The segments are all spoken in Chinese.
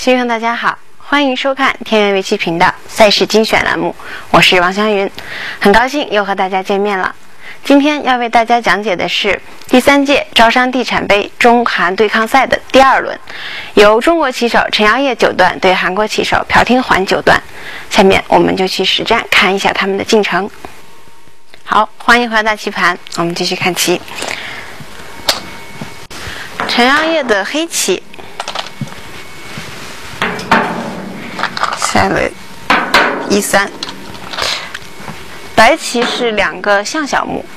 听众大家好，欢迎收看天元围棋频道赛事精选栏目，我是王湘云，很高兴又和大家见面了。今天要为大家讲解的是第3届招商地产杯中韩对抗赛的第2轮，由中国棋手陈耀烨9段对韩国棋手朴廷桓9段。下面我们就去实战看一下他们的进程。好，欢迎回到大棋盘，我们继续看棋。陈耀烨的黑棋下了1-3，白棋是2个象小目。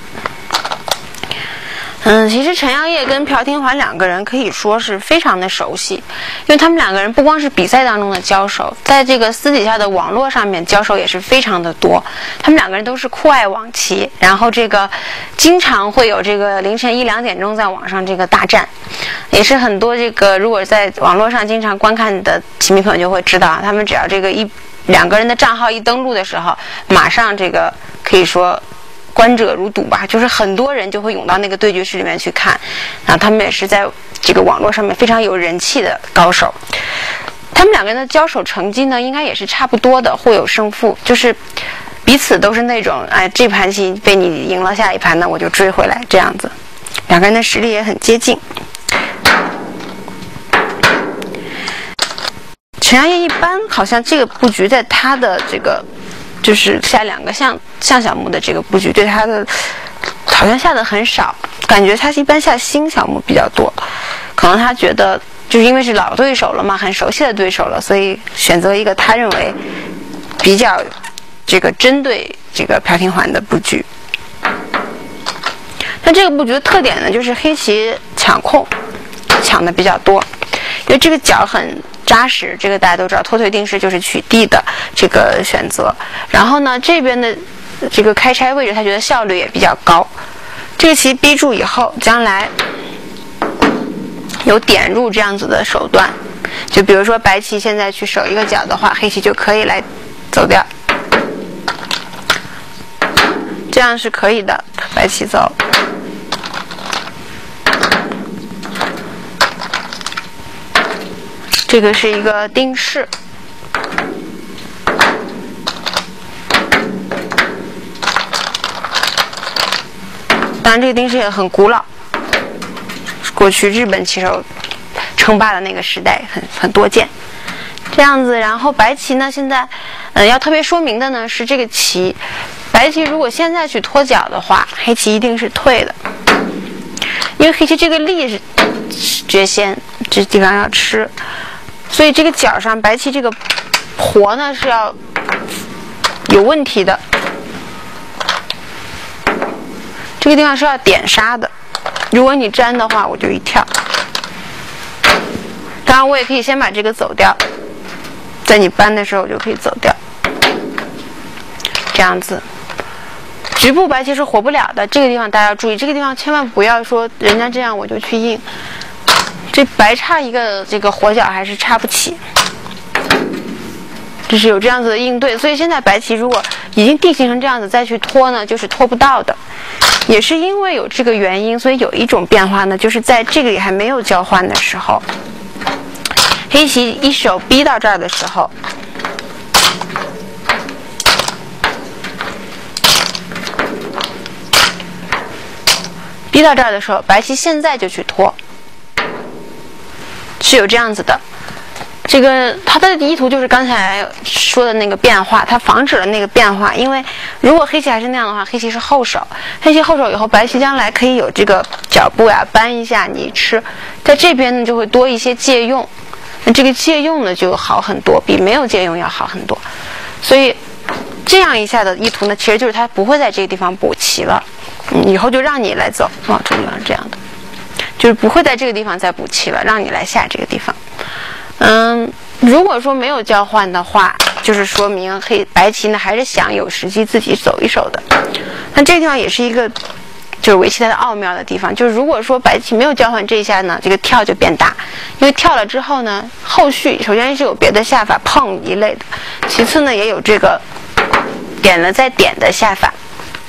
其实陈耀烨跟朴廷桓2个人可以说是非常的熟悉，因为他们2个人不光是比赛当中的交手，在这个私底下的网络上面交手也是非常的多。他们2个人都是酷爱网棋，然后这个经常会有这个凌晨1-2点钟在网上这个大战，也是很多这个如果在网络上经常观看的棋迷朋友就会知道，他们只要这个2个人的账号一登录的时候，马上这个可以说观者如堵吧，就是很多人就会涌到那个对局室里面去看，然后他们也是在这个网络上面非常有人气的高手。他们2个人的交手成绩呢，应该也是差不多的，互有胜负，就是彼此都是那种这盘棋被你赢了，下一盘呢我就追回来这样子。2个人的实力也很接近。陈耀烨一般好像这个布局在他的这个就是下2个象小目的这个布局对他的好像下的很少，感觉他一般下新小目比较多，可能他觉得就是因为是老对手了嘛，很熟悉的对手了，所以选择一个他认为比较这个针对这个朴廷桓的布局。那这个布局的特点呢，就是黑棋抢空抢的比较多，因为这个角很扎实，这个大家都知道，脱退定式就是取地的这个选择。然后呢，这边的这个开拆位置，他觉得效率也比较高。这个棋逼住以后，将来有点入这样子的手段，就比如说白棋现在去守一个角的话，黑棋就可以来走掉，这样是可以的。白棋走。这个是一个定式，当然这个定式也很古老，过去日本棋手称霸的那个时代很多见。这样子，然后白棋呢，现在要特别说明的呢是这个棋，白棋如果现在去脱角的话，黑棋一定是退的，因为黑棋这个力是绝先，这地方要吃。所以这个角上白棋这个活呢是要有问题的，这个地方是要点杀的，如果你粘的话我就一跳，当然我也可以先把这个走掉，在你搬的时候我就可以走掉，这样子局部白棋是活不了的。这个地方大家要注意，这个地方千万不要说人家这样我就去应，这白差一个这个活角还是差不起，就是有这样子的应对。所以现在白棋如果已经定型成这样子再去拖呢，就是拖不到的。也是因为有这个原因，所以有一种变化呢，就是在这个里还没有交换的时候，黑棋一手逼到这儿的时候，白棋现在就去拖，是有这样子的。这个它的意图就是刚才说的那个变化，它防止了那个变化。因为如果黑棋还是那样的话，黑棋是后手，黑棋后手以后，白棋将来可以有这个脚步呀，搬一下你吃，在这边呢就会多一些借用，那这个借用呢就好很多，比没有借用要好很多。所以这样一下的意图呢，其实就是他不会在这个地方补棋了，以后就让你来走，这个地方是这样的，就是不会在这个地方再补棋了，让你来下这个地方。如果说没有交换的话，就是说明白棋呢还是想有时机自己走一手的。那这个地方也是一个就是围棋它的奥妙的地方，就是如果说白棋没有交换这一下呢，这个跳就变大，因为跳了之后呢，后续首先是有别的下法碰一类的，其次呢也有这个点了再点的下法，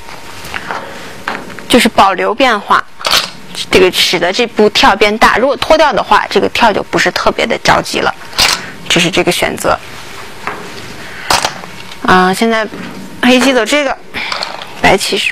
就是保留变化，这个使得这步跳变大。如果脱掉的话，这个跳就不是特别的着急了。 这是这个选择。现在黑棋走这个，白棋是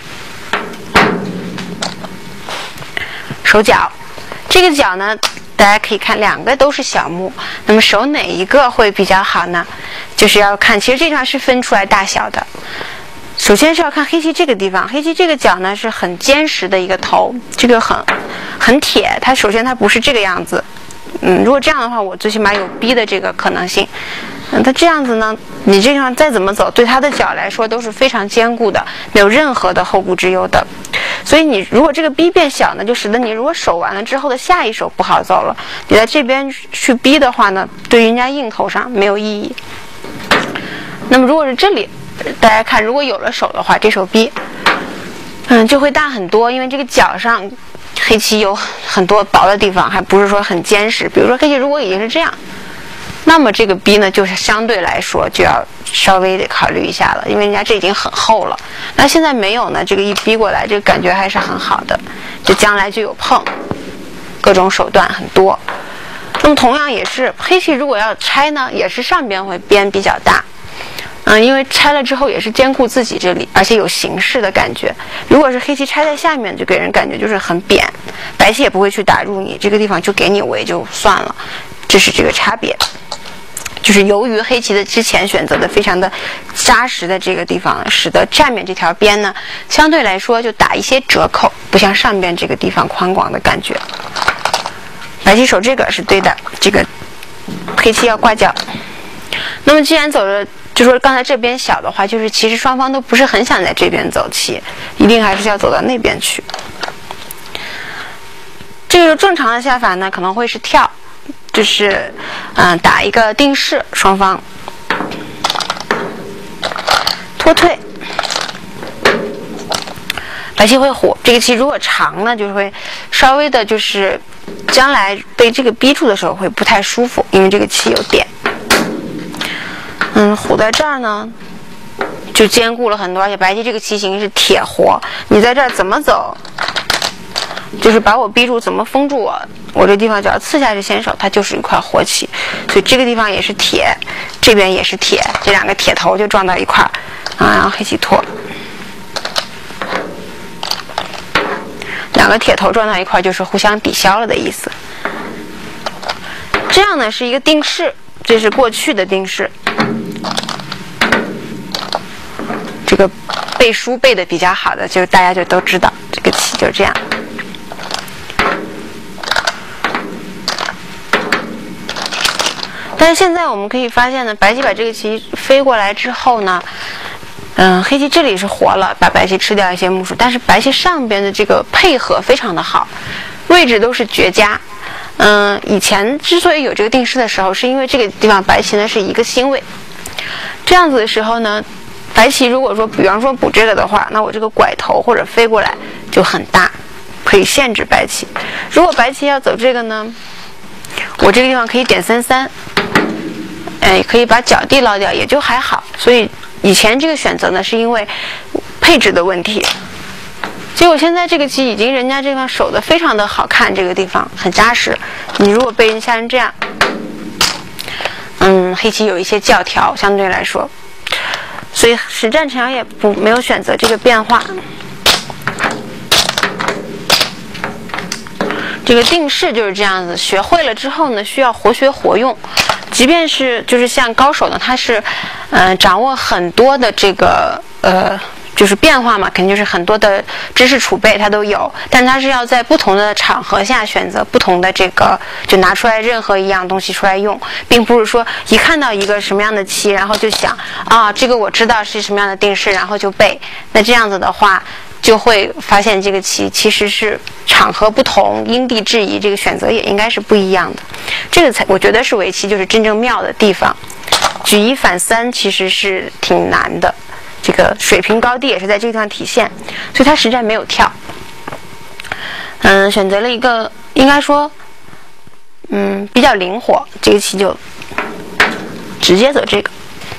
守角，这个角呢，大家可以看两个都是小目，那么守哪一个会比较好呢？就是要看，其实这地方是分出来大小的。首先是要看黑棋这个地方，黑棋这个角呢是很坚实的一个头，这个很铁，它首先它不是这个样子。如果这样的话，我最起码有逼的这个可能性。它这样子呢，你这地方再怎么走，对它的角来说都是非常坚固的，没有任何的后顾之忧的。所以你如果这个逼变小呢，就使得你如果守完了之后的下一手不好走了。你在这边去逼的话呢，对人家硬头上没有意义。那么如果是这里，大家看，如果有了手的话，这手逼，就会大很多，因为这个角上黑棋有很多薄的地方，还不是说很坚实。比如说黑棋如果已经是这样，那么这个逼呢，就是相对来说就要稍微得考虑一下了，因为人家这已经很厚了。那现在没有呢，这个一逼过来，这个感觉还是很好的，就将来就有碰，各种手段很多。那么同样也是黑棋如果要拆呢，也是上边会边比较大。因为拆了之后也是兼顾自己这里，而且有形式的感觉。如果是黑棋拆在下面，就给人感觉就是很扁，白棋也不会去打入你这个地方，就给你围就算了，这是这个差别。就是由于黑棋的之前选择的非常的扎实的这个地方，使得下面这条边呢，相对来说就打一些折扣，不像上边这个地方宽广的感觉。白棋守这个是对的，这个黑棋要挂角。那么既然走了，就说刚才这边小的话，就是其实双方都不是很想在这边走棋，一定还是要走到那边去。这个正常的下法呢，可能会是跳，就是打一个定式，双方脱退。白棋会虎，这个棋如果长呢，就会稍微的，就是将来被这个逼住的时候会不太舒服，因为这个棋有点。虎在这儿呢，就兼顾了很多，而且白棋这个棋形是铁活，你在这儿怎么走，就是把我逼住，怎么封住我这地方只要刺下去先手，它就是一块活棋，所以这个地方也是铁，这边也是铁，这两个铁头就撞到一块儿然后黑棋脱，两个铁头撞到一块就是互相抵消了的意思。这样呢是一个定式，这是过去的定式。这个背书背的比较好的，就大家就都知道，这个棋就这样。但是现在我们可以发现呢，白棋把这个棋飞过来之后呢，黑棋这里是活了，把白棋吃掉一些目数，但是白棋上边的这个配合非常的好，位置都是绝佳。以前之所以有这个定式的时候，是因为这个地方白棋呢是一个星位，这样子的时候呢，白棋如果说比方说补这个的话，那我这个拐头或者飞过来就很大，可以限制白棋。如果白棋要走这个呢，我这个地方可以点3-3，可以把角地捞掉，也就还好。所以以前这个选择呢，是因为配置的问题。结果现在这个棋已经人家这地方守得非常的好看，这个地方很扎实。你如果被人下人这样，黑棋有一些教条，相对来说，所以实战陈阳也没有选择这个变化。这个定式就是这样子，学会了之后呢，需要活学活用。即便是就是像高手呢，他是掌握很多的这个就是变化嘛，肯定就是很多的知识储备他都有，但他是要在不同的场合下选择不同的这个，就拿出来任何一样东西出来用，并不是说一看到一个什么样的棋，然后就想这个我知道是什么样的定式，然后就背。那这样子的话，就会发现这个棋其实是场合不同，因地制宜，这个选择也应该是不一样的。这个才我觉得是围棋就是真正妙的地方。举一反三其实是挺难的。这个水平高低也是在这个地方体现，所以他实战没有跳，选择了一个应该说，比较灵活，这个棋就直接走这个。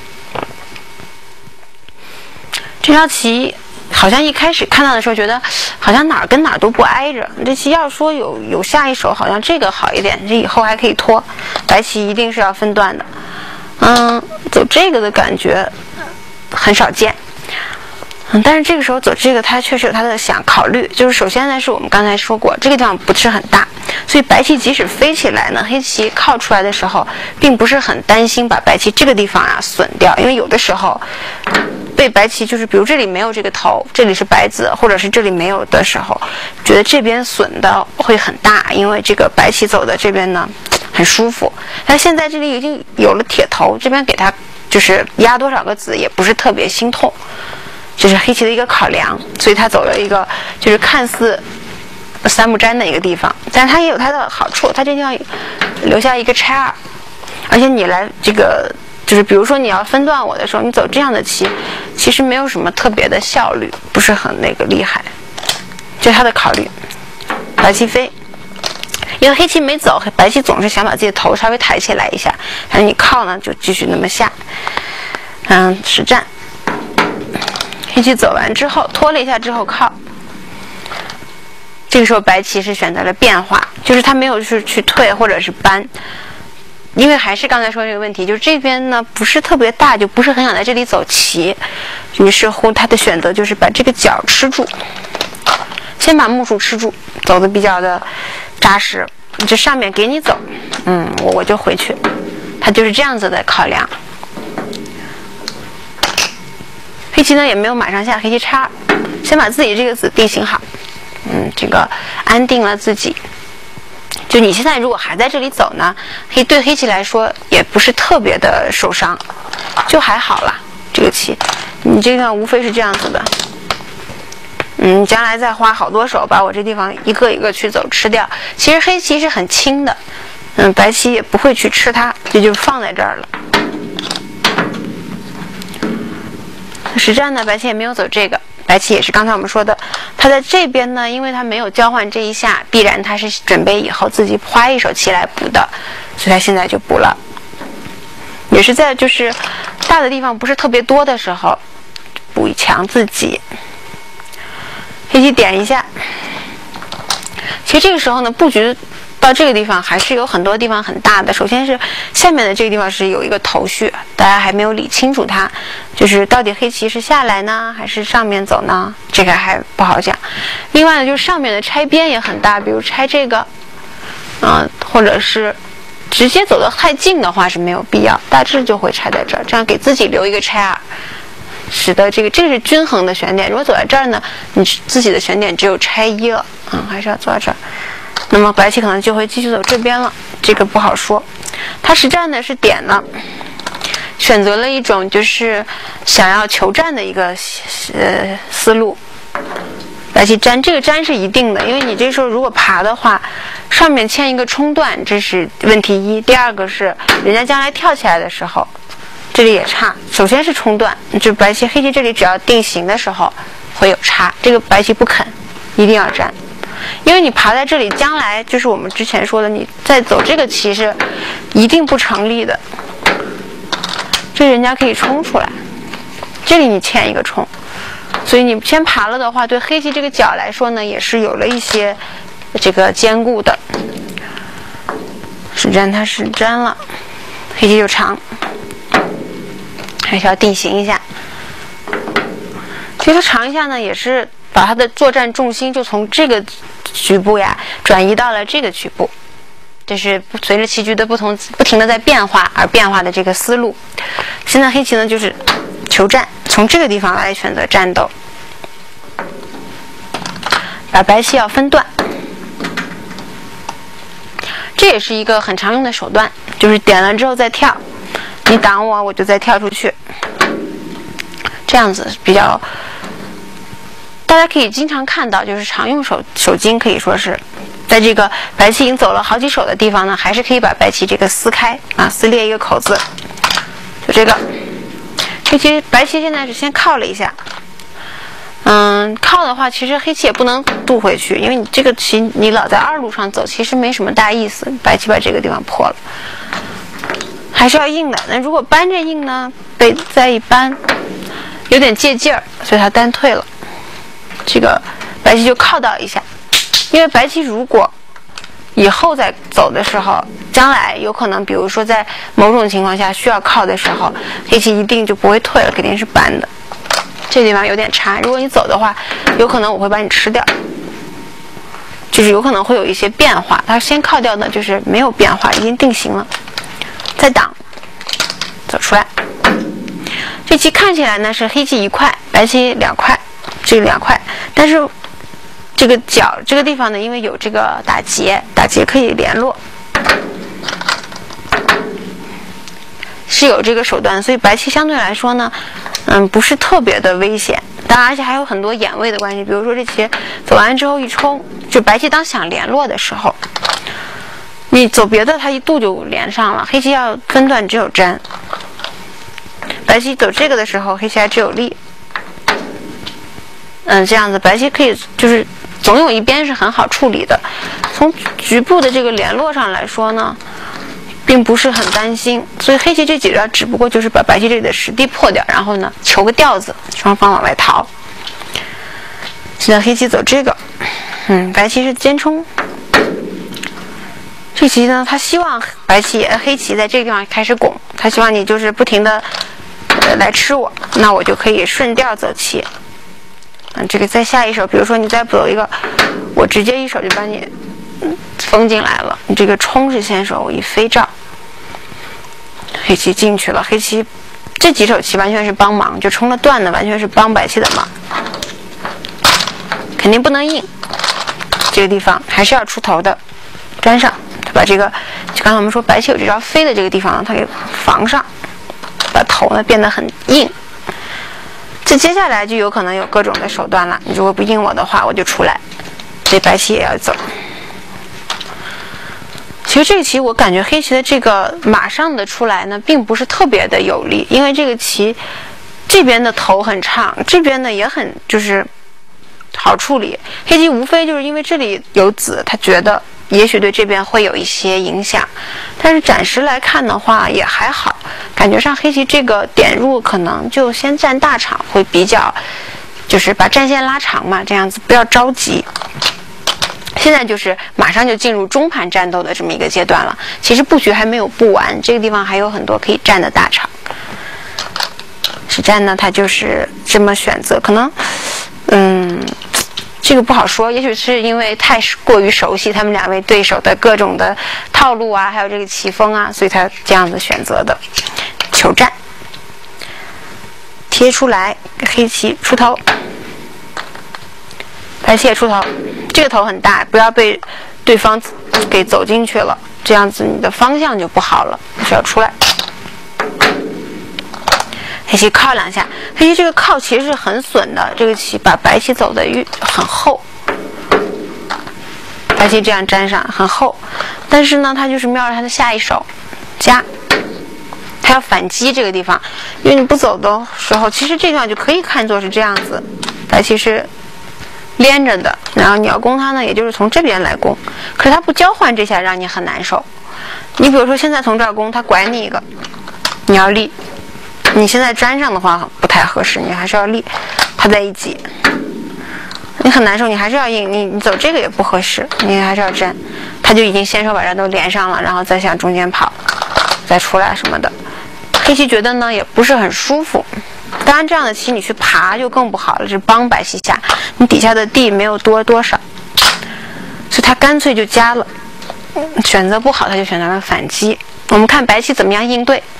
这条棋好像一开始看到的时候觉得好像哪儿跟哪儿都不挨着，这棋要说有下一手好像这个好一点，这以后还可以拖，白棋一定是要分段的。 走这个的感觉很少见。但是这个时候走这个，它确实有它的想考虑，就是首先呢，是我们刚才说过，这个地方不是很大，所以白棋即使飞起来呢，黑棋靠出来的时候，并不是很担心把白棋这个地方损掉，因为有的时候被白棋就是比如这里没有这个头，这里是白子，或者是这里没有的时候，觉得这边损的会很大，因为这个白棋走的这边呢很舒服，但现在这里已经有了铁头，这边给它就是压多少个子也不是特别心痛。这是黑棋的一个考量，所以他走了一个就是看似三目粘的一个地方，但是它也有它的好处，它这地方留下一个拆二，而且你来这个就是比如说你要分段我的时候，你走这样的棋，其实没有什么特别的效率，不是很那个厉害，这是他的考虑。白棋飞，因为黑棋没走，白棋总是想把自己的头稍微抬起来一下，但是你靠呢就继续那么下，实战。黑棋走完之后拖了一下之后靠，这个时候白棋是选择了变化，就是他没有去退或者是搬，因为还是刚才说这个问题，就是这边呢不是特别大，就不是很想在这里走棋，于是乎他的选择就是把这个角吃住，先把目数吃住，走的比较的扎实，这上面给你走，我就回去，他就是这样子的考量。黑棋呢也没有马上下，黑棋叉，先把自己这个子定型好，这个安定了自己。就你现在如果还在这里走呢，对黑棋来说也不是特别的受伤，就还好了。这个棋，你这个无非是这样子的，将来再花好多手把我这地方一个一个去走吃掉。其实黑棋是很轻的，白棋也不会去吃它，这就放在这儿了。实战呢，白棋也没有走这个，白棋也是刚才我们说的，他在这边呢，因为他没有交换这一下，必然他是准备以后自己花一手棋来补的，所以他现在就补了，也是在就是大的地方不是特别多的时候补强自己。黑棋点一下，其实这个时候呢，布局到这个地方还是有很多地方很大的。首先是下面的这个地方是有一个头绪，大家还没有理清楚它，就是到底黑棋是下来呢还是上面走呢，这个还不好讲。另外呢，就是上面的拆边也很大，比如拆这个或者是直接走得太近的话是没有必要，大致就会拆在这儿，这样给自己留一个拆二，使得这个是均衡的选点。如果走在这儿呢，你自己的选点只有拆一了，还是要走到这儿。那么白棋可能就会继续走这边了，这个不好说。他实战呢是点了，选择了一种就是想要求战的一个思路。白棋粘，这个粘是一定的，因为你这时候如果爬的话，上面牵一个冲断，这是问题一。第二个是人家将来跳起来的时候，这里也差。首先是冲断，就白棋黑棋这里只要定型的时候会有差，这个白棋不肯，一定要粘。因为你爬在这里，将来就是我们之前说的，你再走这个棋是一定不成立的。这人家可以冲出来，这里你牵一个冲，所以你先爬了的话，对黑棋这个角来说呢，也是有了一些这个坚固的。实战它是粘了，黑棋就长，还是要定型一下。其实它长一下呢，也是把他的作战重心就从这个局部呀转移到了这个局部，这是随着棋局的不停的在变化而变化的这个思路。现在黑棋呢就是求战，从这个地方来选择战斗，把白棋要分段，这也是一个很常用的手段，就是点了之后再跳，你挡我，我就再跳出去，这样子比较。大家可以经常看到，就是常用手筋可以说是在这个白棋已经走了好几手的地方呢，还是可以把白棋这个撕开撕裂一个口子，就这个。黑棋白棋现在是先靠了一下，靠的话其实黑棋也不能渡回去，因为你这个棋你老在二路上走，其实没什么大意思。白棋把这个地方破了，还是要硬的。那如果搬着硬呢，被再一搬有点借劲儿，所以他单退了。这个白棋就靠到一下，因为白棋如果以后再走的时候， 将来有可能，比如说在某种情况下需要靠的时候，黑棋一定就不会退了，肯定是搬的。这地方有点差，如果你走的话，有可能我会把你吃掉，就是有可能会有一些变化。它先靠掉的就是没有变化，已经定型了。再挡，走出来。这棋看起来呢是黑棋1块，白棋2块，这个2块，但是这个角这个地方呢，因为有这个打劫可以联络，是有这个手段，所以白棋相对来说呢，不是特别的危险。当然，而且还有很多眼位的关系，比如说这棋走完之后一冲，就白棋当想联络的时候，你走别的，它一度就连上了。黑棋要分段只有粘，白棋走这个的时候，黑棋还只有力。这样子白棋可以就是总有一边是很好处理的。从局部的这个联络上来说呢，并不是很担心，所以黑棋这几招只不过就是把白棋这里的实地破掉，然后呢求个调子，双方往外逃。现在黑棋走这个，白棋是尖冲。这棋呢，他希望黑棋在这个地方开始拱，他希望你就是不停的来吃我，那我就可以顺调走棋。这个再下一手，比如说你再走一个，我直接一手就把你封进来了。你这个冲是先手，我一飞照，黑棋进去了。黑棋这几手棋完全是帮忙，就冲了段的，完全是帮白棋的忙，肯定不能硬。这个地方还是要出头的，粘上，把这个就刚才我们说白棋有这招飞的这个地方呢，它给防上，把头呢变得很硬。这接下来就有可能有各种的手段了。你如果不应我的话，我就出来。这白棋也要走。其实这个棋我感觉黑棋的这个马上的出来呢，并不是特别的有利，因为这个棋这边的头很长，这边呢也很就是好处理。黑棋无非就是因为这里有子，他觉得也许对这边会有一些影响，但是暂时来看的话也还好。感觉上黑棋这个点入可能就先占大场会比较，就是把战线拉长嘛，这样子不要着急。现在就是马上就进入中盘战斗的这么一个阶段了，其实布局还没有布完，这个地方还有很多可以占的大场。实战呢，他就是这么选择，可能这个不好说，也许是因为太过于熟悉他们两位对手的各种的套路啊，还有这个棋风啊，所以他这样子选择的。求战，贴出来，黑棋出头，白棋也出头，这个头很大，不要被对方给走进去了，这样子你的方向就不好了，需要出来。黑棋靠2下，黑棋这个靠其实是很损的，这个棋把白棋走的很厚，白棋这样粘上很厚，但是呢，他就是瞄着他的下一手加，他要反击这个地方，因为你不走的时候，其实这地方就可以看作是这样子，白棋是连着的，然后你要攻他呢，也就是从这边来攻，可是他不交换这下，让你很难受。你比如说现在从这儿攻，他拐你一个，你要立。你现在粘上的话不太合适，你还是要立，他在一挤，你很难受，你还是要硬，你走这个也不合适，你还是要粘，他就已经先手把这都连上了，然后再向中间跑，再出来什么的。黑棋觉得呢也不是很舒服，当然这样的棋你去爬就更不好了，是帮白棋下，你底下的地没有多少，所以他干脆就加了，选择不好他就选择了反击。我们看白棋怎么样应对。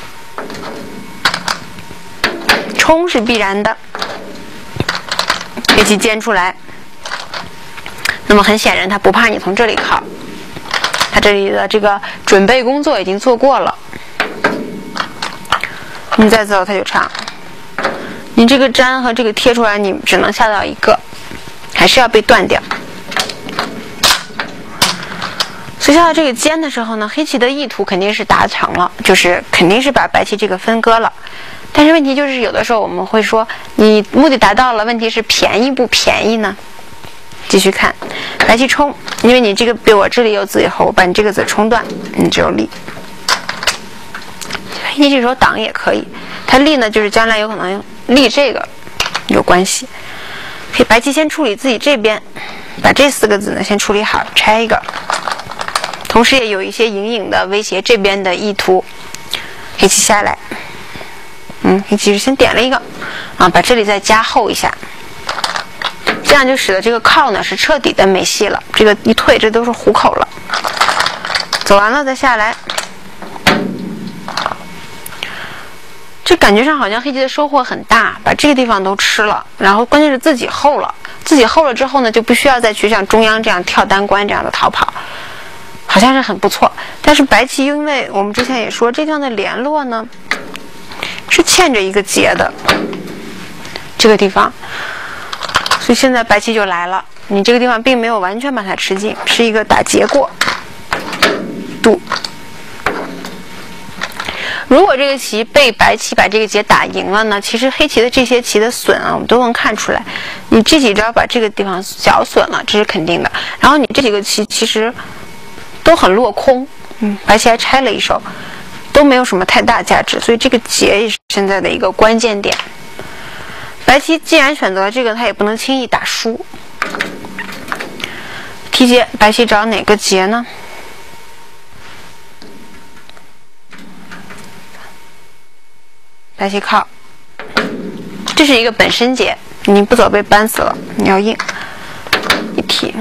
冲是必然的，黑棋尖出来，那么很显然他不怕你从这里靠，他这里的这个准备工作已经做过了，你再走他就长，你这个粘和这个贴出来你只能下到一个，还是要被断掉。所以下到这个尖的时候呢，黑棋的意图肯定是达成了，就是肯定是把白棋这个分割了。但是问题就是有的时候我们会说你目的达到了，问题是便宜不便宜呢？继续看白棋冲，因为你这个比我这里有子以后，我把你这个子冲断，你只有立。黑棋这时候挡也可以，他立呢就是将来有可能立这个有关系。可以白棋先处理自己这边，把这4个子呢先处理好，拆一个， 同时也有一些隐隐的威胁这边的意图。黑棋下来，黑棋是先点了一个，把这里再加厚一下，这样就使得这个靠呢是彻底的没戏了。这个一退，这都是虎口了。走完了再下来，这感觉上好像黑棋的收获很大，把这个地方都吃了，然后关键是自己厚了。自己厚了之后呢，就不需要再去像中央这样跳单关这样的逃跑，好像是很不错。但是白棋因为我们之前也说这地方的联络呢是欠着一个结的，这个地方，所以现在白棋就来了，你这个地方并没有完全把它吃尽，是一个打结过渡。如果这个棋被白棋把这个结打赢了呢，其实黑棋的这些棋的损我们都能看出来。你这几招把这个地方小损了，这是肯定的。然后你这几个棋其实都很落空，白棋还拆了一手，都没有什么太大价值，所以这个结也是现在的一个关键点。白棋既然选择了这个，他也不能轻易打输。提结，白棋找哪个结呢？白棋靠，这是一个本身结，你不走被扳死了，你要硬一提。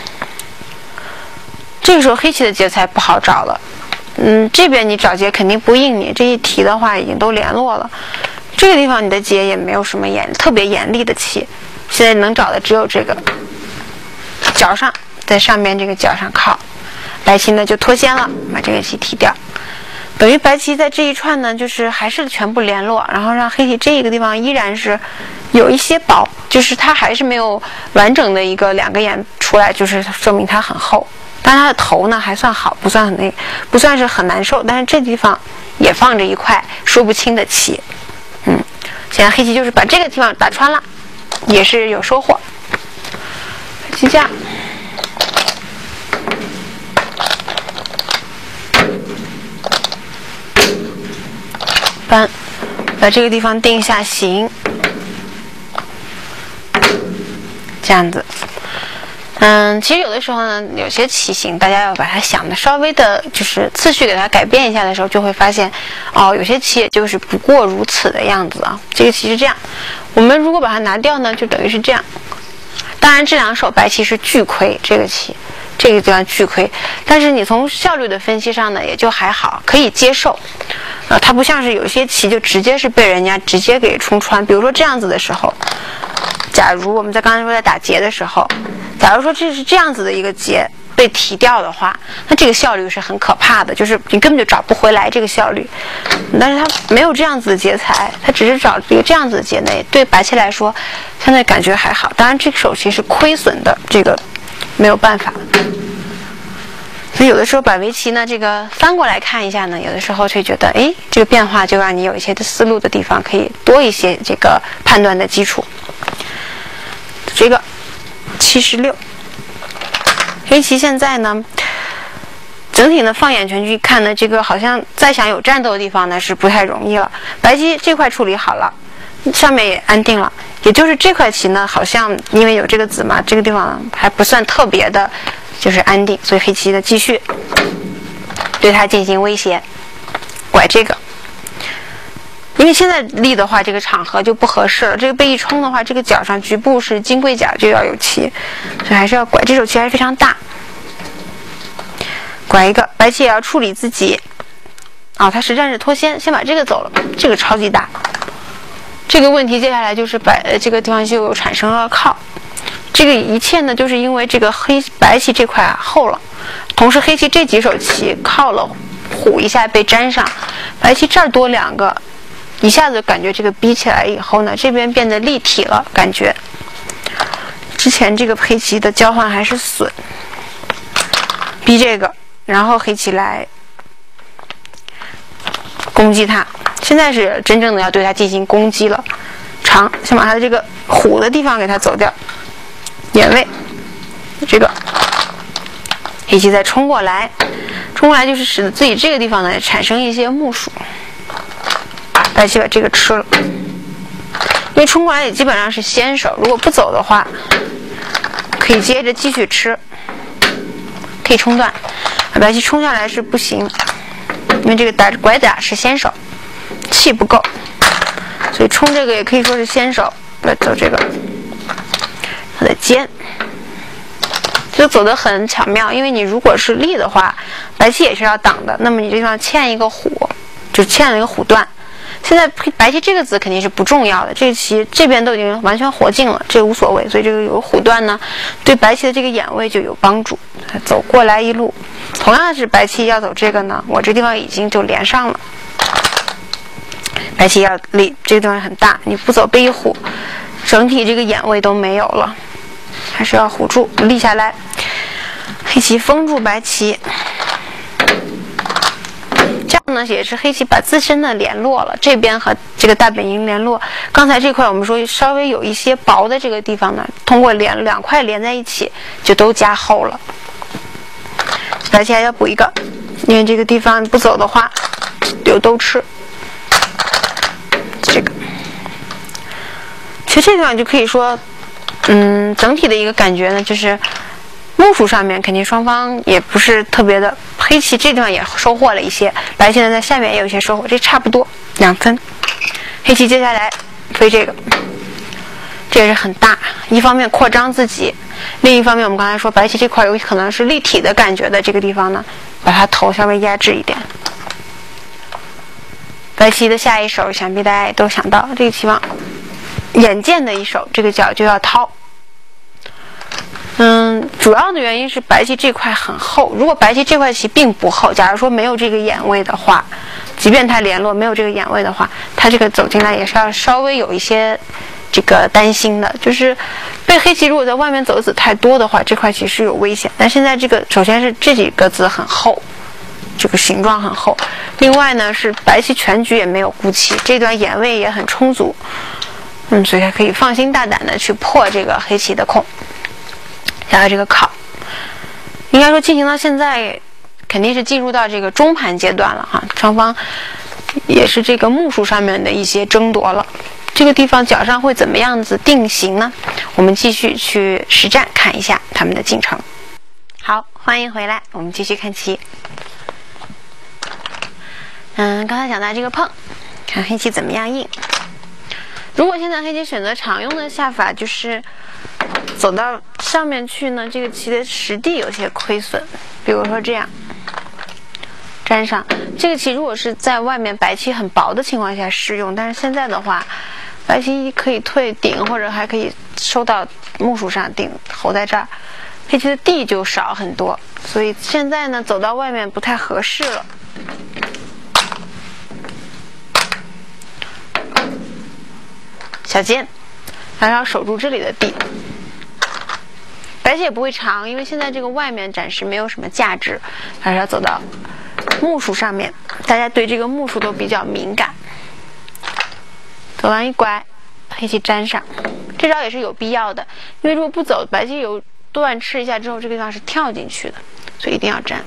这个时候黑棋的结才不好找了，这边你找结肯定不硬你，这一提的话已经都联络了。这个地方你的结也没有什么特别严厉的棋，现在能找的只有这个角上，在上面这个角上靠，白棋呢就脱先了，把这个棋提掉。等于白棋在这一串呢，就是还是全部联络，然后让黑棋这个地方依然是有一些薄，就是它还是没有完整的一个两个眼出来，就是说明它很厚。但它的头呢还算好，不算是很难受，但是这地方也放着一块说不清的棋。现在黑棋就是把这个地方打穿了，也是有收获。棋架。把这个地方定下形，这样子。其实有的时候呢，有些棋形大家要把它想的稍微的，就是次序给它改变一下的时候，就会发现，有些棋也就是不过如此的样子啊。这个棋是这样，我们如果把它拿掉呢，就等于是这样。当然这两手白棋是巨亏，这个棋这个地方巨亏，但是你从效率的分析上呢，也就还好，可以接受。它不像是有些棋就直接是被人家直接给冲穿，比如说这样子的时候，假如我们在刚才说在打结的时候，假如说这是这样子的一个结被提掉的话，那这个效率是很可怕的，就是你根本就找不回来这个效率。但是它没有这样子的劫财，它只是找一个这样子的劫内，对白棋来说相对感觉还好。当然这个手棋是亏损的，这个没有办法。所以有的时候把围棋呢这个翻过来看一下呢，有的时候会觉得这个变化就让你有一些的思路的地方可以多一些这个判断的基础。这个76，黑棋现在呢整体呢放眼全局看呢，这个好像再想有战斗的地方呢是不太容易了。白棋这块处理好了，上面也安定了，也就是这块棋呢好像因为有这个子嘛，这个地方还不算特别的就是安定，所以黑棋呢继续对它进行威胁，拐这个。因为现在立的话这个场合就不合适了，这个被一冲的话，这个角上局部是金贵角就要有棋，所以还是要拐，这手棋还是非常大。拐一个，白棋也要处理自己它实战是脱先，先把这个走了，这个超级大。这个问题接下来就是这个地方就产生了靠，这个一切呢就是因为这个白棋这块厚了，同时黑棋这几手棋靠了虎一下被粘上，白棋这儿多两个，一下子感觉这个逼起来以后呢，这边变得立体了，感觉之前这个黑棋的交换还是损，逼这个，然后黑棋来攻击它，现在是真正的要对它进行攻击了。长，先把它的这个虎的地方给它走掉，眼位，这个黑棋再冲过来，就是使得自己这个地方呢产生一些目数。白棋把这个吃了，因为冲过来也基本上是先手，如果不走的话，可以接着继续吃，可以冲断。 白棋冲下来是不行，因为这个拐打是先手，气不够，所以冲这个也可以说是先手。来走这个，它的尖就走得很巧妙。因为你如果是立的话，白棋也是要挡的，那么你这地方欠一个虎，就欠了一个虎段。现在白棋这个子肯定是不重要的，这个棋这边都已经完全活进了，这个无所谓，所以这个有虎段呢，对白棋的这个眼位就有帮助。走过来一路，同样是白棋要走这个呢，我这地方已经就连上了。白棋要立这个地方很大，你不走背一虎，整体这个眼位都没有了，还是要虎住立下来。黑棋封住白棋，这样呢也是黑棋把自身的联络了，这边和这个大本营联络。刚才这块我们说稍微有一些薄的这个地方呢，通过两块连在一起就都加厚了。白棋还要补一个，因为这个地方不走的话有兜吃。这个其实这地方就可以说整体的一个感觉呢，就是目数上面肯定双方也不是特别的，黑棋这地方也收获了一些，白棋呢在下面也有一些收获，这差不多2分。黑棋接下来飞这个，这也是很大，一方面扩张自己，另一方面我们刚才说白棋这块有可能是立体的感觉的，这个地方呢把它头稍微压制一点。白棋的下一手想必大家也都想到，这个棋王眼见的一手，这个角就要掏。主要的原因是白棋这块很厚，如果白棋这块棋并不厚，假如说没有这个眼位的话，即便它联络没有这个眼位的话，它这个走进来也是要稍微有一些这个担心的，就是被黑棋如果在外面走的子太多的话，这块棋是有危险。但现在这个首先是这几个子很厚，这个形状很厚，另外呢是白棋全局也没有孤棋，这段眼位也很充足，所以还可以放心大胆的去破这个黑棋的空。还有这个考，应该说进行到现在肯定是进入到这个中盘阶段了哈，双方也是这个目数上面的一些争夺了。这个地方角上会怎么样子定型呢？我们继续去实战看一下他们的进程。好，欢迎回来，我们继续看棋。刚才讲到这个碰，看黑棋怎么样应。如果现在黑棋选择常用的下法，就是走到上面去呢，这个棋的实地有些亏损，比如说这样粘上。这个棋如果是在外面白棋很薄的情况下适用，但是现在的话，白棋可以退顶，或者还可以收到目数上顶侯在这儿，黑棋的地就少很多，所以现在呢走到外面不太合适了。小尖，还要守住这里的地。白棋也不会长，因为现在这个外面暂时没有什么价值，还是要走到目数上面。大家对这个目数都比较敏感。走完一拐，黑棋粘上，这招也是有必要的，因为如果不走，白棋有断吃一下之后，这个地方是跳进去的，所以一定要粘。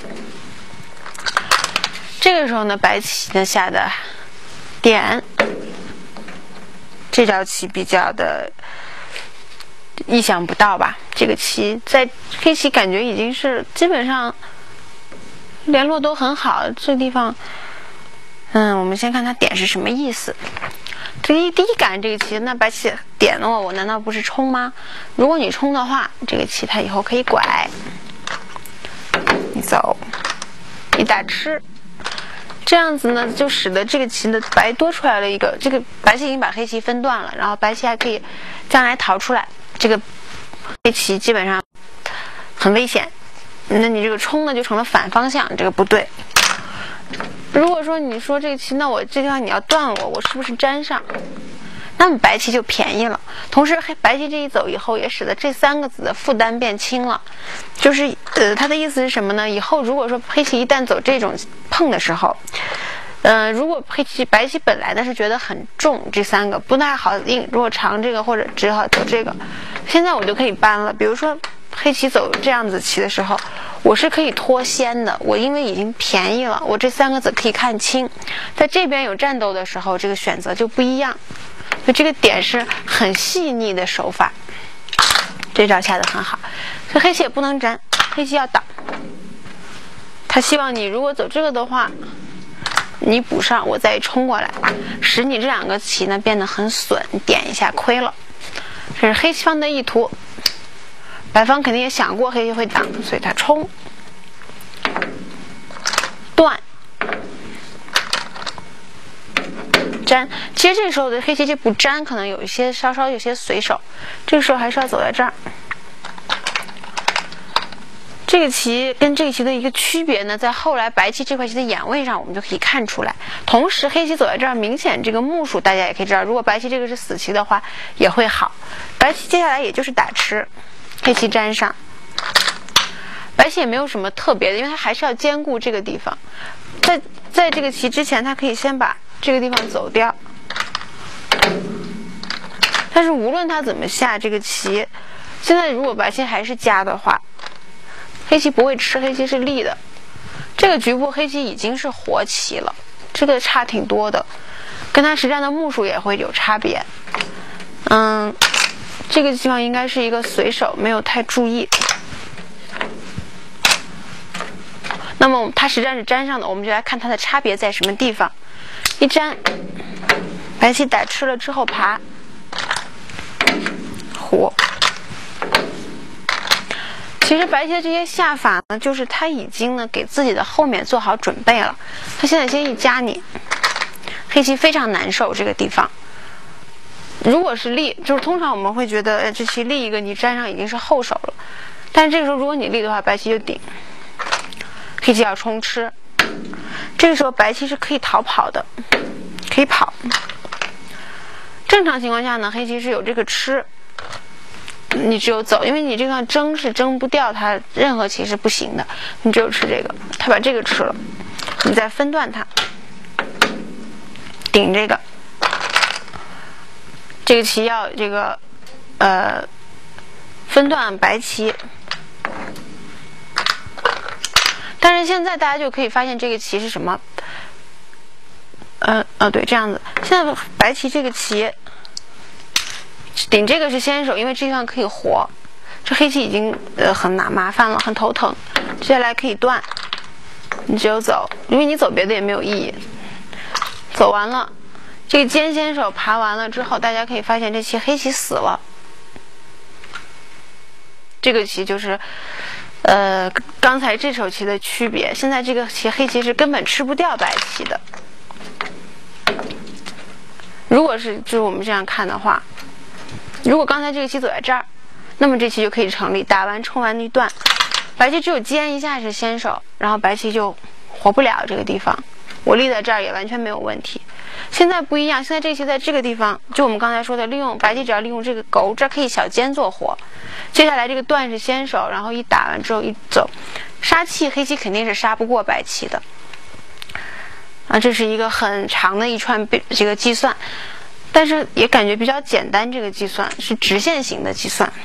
这个时候呢，白棋呢下的点。这招棋比较的意想不到吧？这个棋在黑棋感觉已经是基本上联络都很好，这个地方，我们先看它点是什么意思。第一感这个棋，那白棋点了我难道不是冲吗？如果你冲的话，这个棋它以后可以拐，你走，你打吃。这样子呢，就使得这个棋的白多出来了一个，这个白棋已经把黑棋分段了，然后白棋还可以将来逃出来，这个黑棋基本上很危险。那你这个冲呢就成了反方向，这个不对。如果说你说这个棋，那我这地方你要断我是不是粘上？那么白棋就便宜了，同时白棋这一走以后，也使得这3个子的负担变轻了。就是他的意思是什么呢？以后如果说黑棋一旦走这种碰的时候，如果白棋本来呢是觉得很重，这3个不太好应，如果长这个或者只好走这个，现在我就可以搬了。比如说黑棋走这样子棋的时候，我是可以脱先的，我因为已经便宜了，我这3个子可以看清，在这边有战斗的时候，这个选择就不一样。所以这个点是很细腻的手法，这招下得很好。所以黑棋也不能粘，黑棋要挡， 他希望你如果走这个的话，你补上，我再冲过来，使你这两个棋呢变得很损，你点一下亏了。这是黑方的意图，白方肯定也想过黑棋会挡，所以他冲断粘。其实这个时候的黑棋这步粘可能有一些稍稍有些随手，这个时候还是要走在这儿。这个棋跟这个棋的一个区别呢，在后来白棋这块棋的眼位上，我们就可以看出来。同时，黑棋走在这儿，明显这个目数大家也可以知道，如果白棋这个是死棋的话，也会好。白棋接下来也就是打吃，黑棋粘上。白棋也没有什么特别的，因为它还是要兼顾这个地方。在这个棋之前，它可以先把这个地方走掉。但是无论它怎么下这个棋，现在如果白棋还是夹的话，黑棋不会吃，黑棋是立的。这个局部黑棋已经是活棋了，这个差挺多的，跟它实战的目数也会有差别。这个地方应该是一个随手，没有太注意。那么它实战是粘上的，我们就来看它的差别在什么地方。一粘，白棋打吃了之后爬，活。其实白棋的这些下法呢，就是他已经呢给自己的后面做好准备了。他现在先一夹你，黑棋非常难受这个地方。如果是立，就是通常我们会觉得，这棋立一个你粘上已经是后手了。但是这个时候如果你立的话，白棋就顶，黑棋要冲吃。这个时候白棋是可以逃跑的，可以跑。正常情况下呢，黑棋是有这个吃。你只有走，因为你这个争是争不掉它，任何棋是不行的，你只有吃这个。他把这个吃了，你再分段它，顶这个。这个棋要这个分段白棋。但是现在大家就可以发现这个棋是什么？对，这样子。现在白棋这个棋。顶这个是先手，因为这地方可以活。这黑棋已经很麻烦了，很头疼。接下来可以断，你只有走，因为你走别的也没有意义。走完了，这个尖先手爬完了之后，大家可以发现这棋黑棋死了。这个棋就是刚才这手棋的区别。现在这个棋黑棋是根本吃不掉白棋的。如果是就是我们这样看的话。如果刚才这个棋走在这儿，那么这棋就可以成立，打完冲完一段，白棋只有尖一下是先手，然后白棋就活不了这个地方，我立在这儿也完全没有问题。现在不一样，现在这个棋在这个地方，就我们刚才说的，利用白棋只要利用这个勾，这可以小尖做活。接下来这个段是先手，然后一打完之后一走，杀气黑棋肯定是杀不过白棋的。这是一个很长的一串这个计算。但是也感觉比较简单，这个计算是直线型的计算。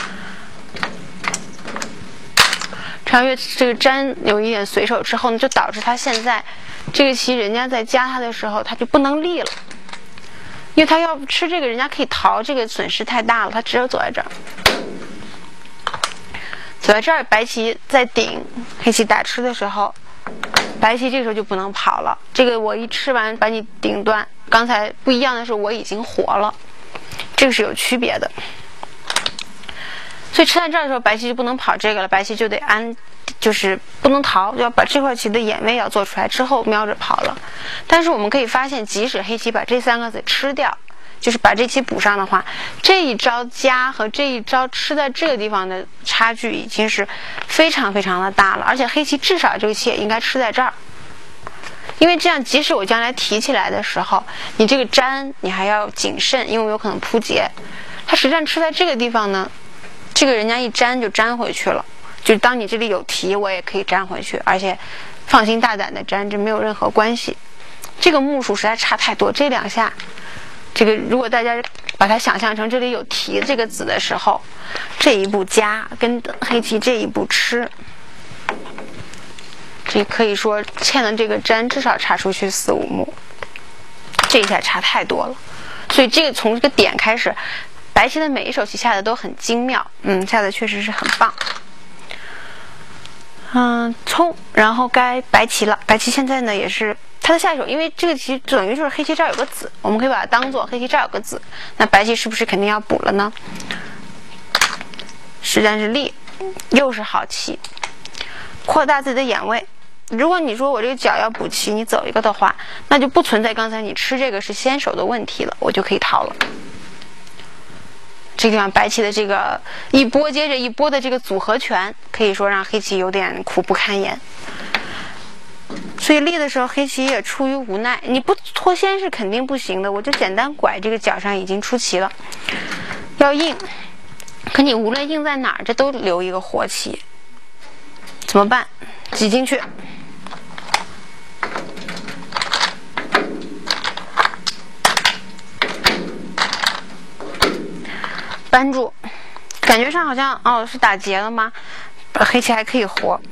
穿越这个粘有一点随手之后呢，就导致他现在这个棋人家在夹他的时候，他就不能立了，因为他要吃这个，人家可以逃，这个损失太大了，他只有走在这儿。走在这儿，白棋在顶，黑棋打吃的时候，白棋这个时候就不能跑了。这个我一吃完把你顶断。刚才不一样的是，我已经活了，这个是有区别的。所以吃在这儿的时候，白棋就不能跑这个了，白棋就得就是不能逃，要把这块棋的眼位要做出来，之后瞄着跑了。但是我们可以发现，即使黑棋把这三个子吃掉，就是把这棋补上的话，这一招夹和这一招吃在这个地方的差距已经是非常非常的大了，而且黑棋至少这个棋也应该吃在这儿。因为这样，即使我将来提起来的时候，你这个粘你还要谨慎，因为我有可能扑劫。它实战吃在这个地方呢，这个人家一粘就粘回去了。就当你这里有提，我也可以粘回去，而且放心大胆的粘，这没有任何关系。这个目数实在差太多，这两下，这个如果大家把它想象成这里有提这个子的时候，这一步夹跟黑棋这一步吃。这可以说欠的这个粘至少差出去4、5目，这一下差太多了。所以这个从这个点开始，白棋的每一手棋下的都很精妙，下的确实是很棒。 冲，然后该白棋了。白棋现在呢也是他的下手，因为这个棋等于就是黑棋这儿有个子，我们可以把它当做黑棋这儿有个子，那白棋是不是肯定要补了呢？实战是力，又是好棋，扩大自己的眼位。如果你说我这个角要补棋，你走一个的话，那就不存在刚才你吃这个是先手的问题了，我就可以逃了。这个地方白棋的这个一波接着一波的这个组合拳，可以说让黑棋有点苦不堪言。所以立的时候黑棋也出于无奈，你不脱先是肯定不行的，我就简单拐这个角上已经出棋了，要硬，可你无论硬在哪儿，这都留一个活棋，怎么办？挤进去，扳住，感觉上好像是打劫了吗？黑棋还可以活，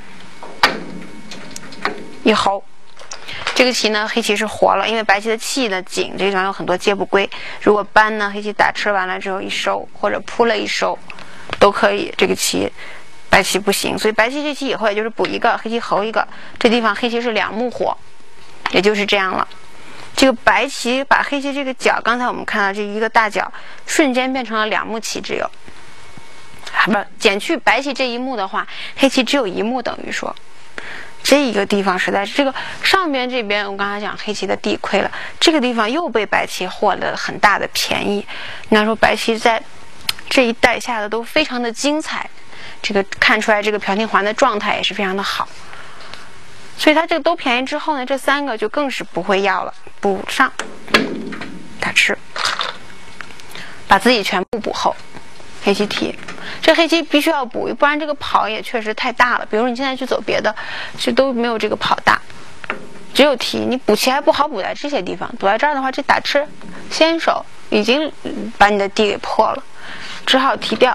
一猴，这个棋呢黑棋是活了，因为白棋的气呢紧，这个地方有很多接不归。如果扳呢，黑棋打吃完了之后一收，或者扑了一收，都可以。这个棋白棋不行，所以白棋这棋以后也就是补一个，黑棋猴一个，这地方黑棋是2目活，也就是这样了。这个白棋把黑棋这个角，刚才我们看到这一个大角，瞬间变成了2目棋，只有不减去白棋这一目的话，黑棋只有1目，等于说这一个地方实在是这个上边这边，我刚才讲黑棋的地亏了，这个地方又被白棋获得了很大的便宜。应该说白棋在这一带下的都非常的精彩，这个看出来这个朴廷桓的状态也是非常的好。所以他这个都便宜之后呢，这3个就更是不会要了，补上打吃，把自己全部补后。黑棋提，这黑棋必须要补，不然这个跑也确实太大了。比如你现在去走别的，就都没有这个跑大，只有提。你补棋还不好补在这些地方，补在这儿的话，这打吃先手已经把你的地给破了，只好提掉。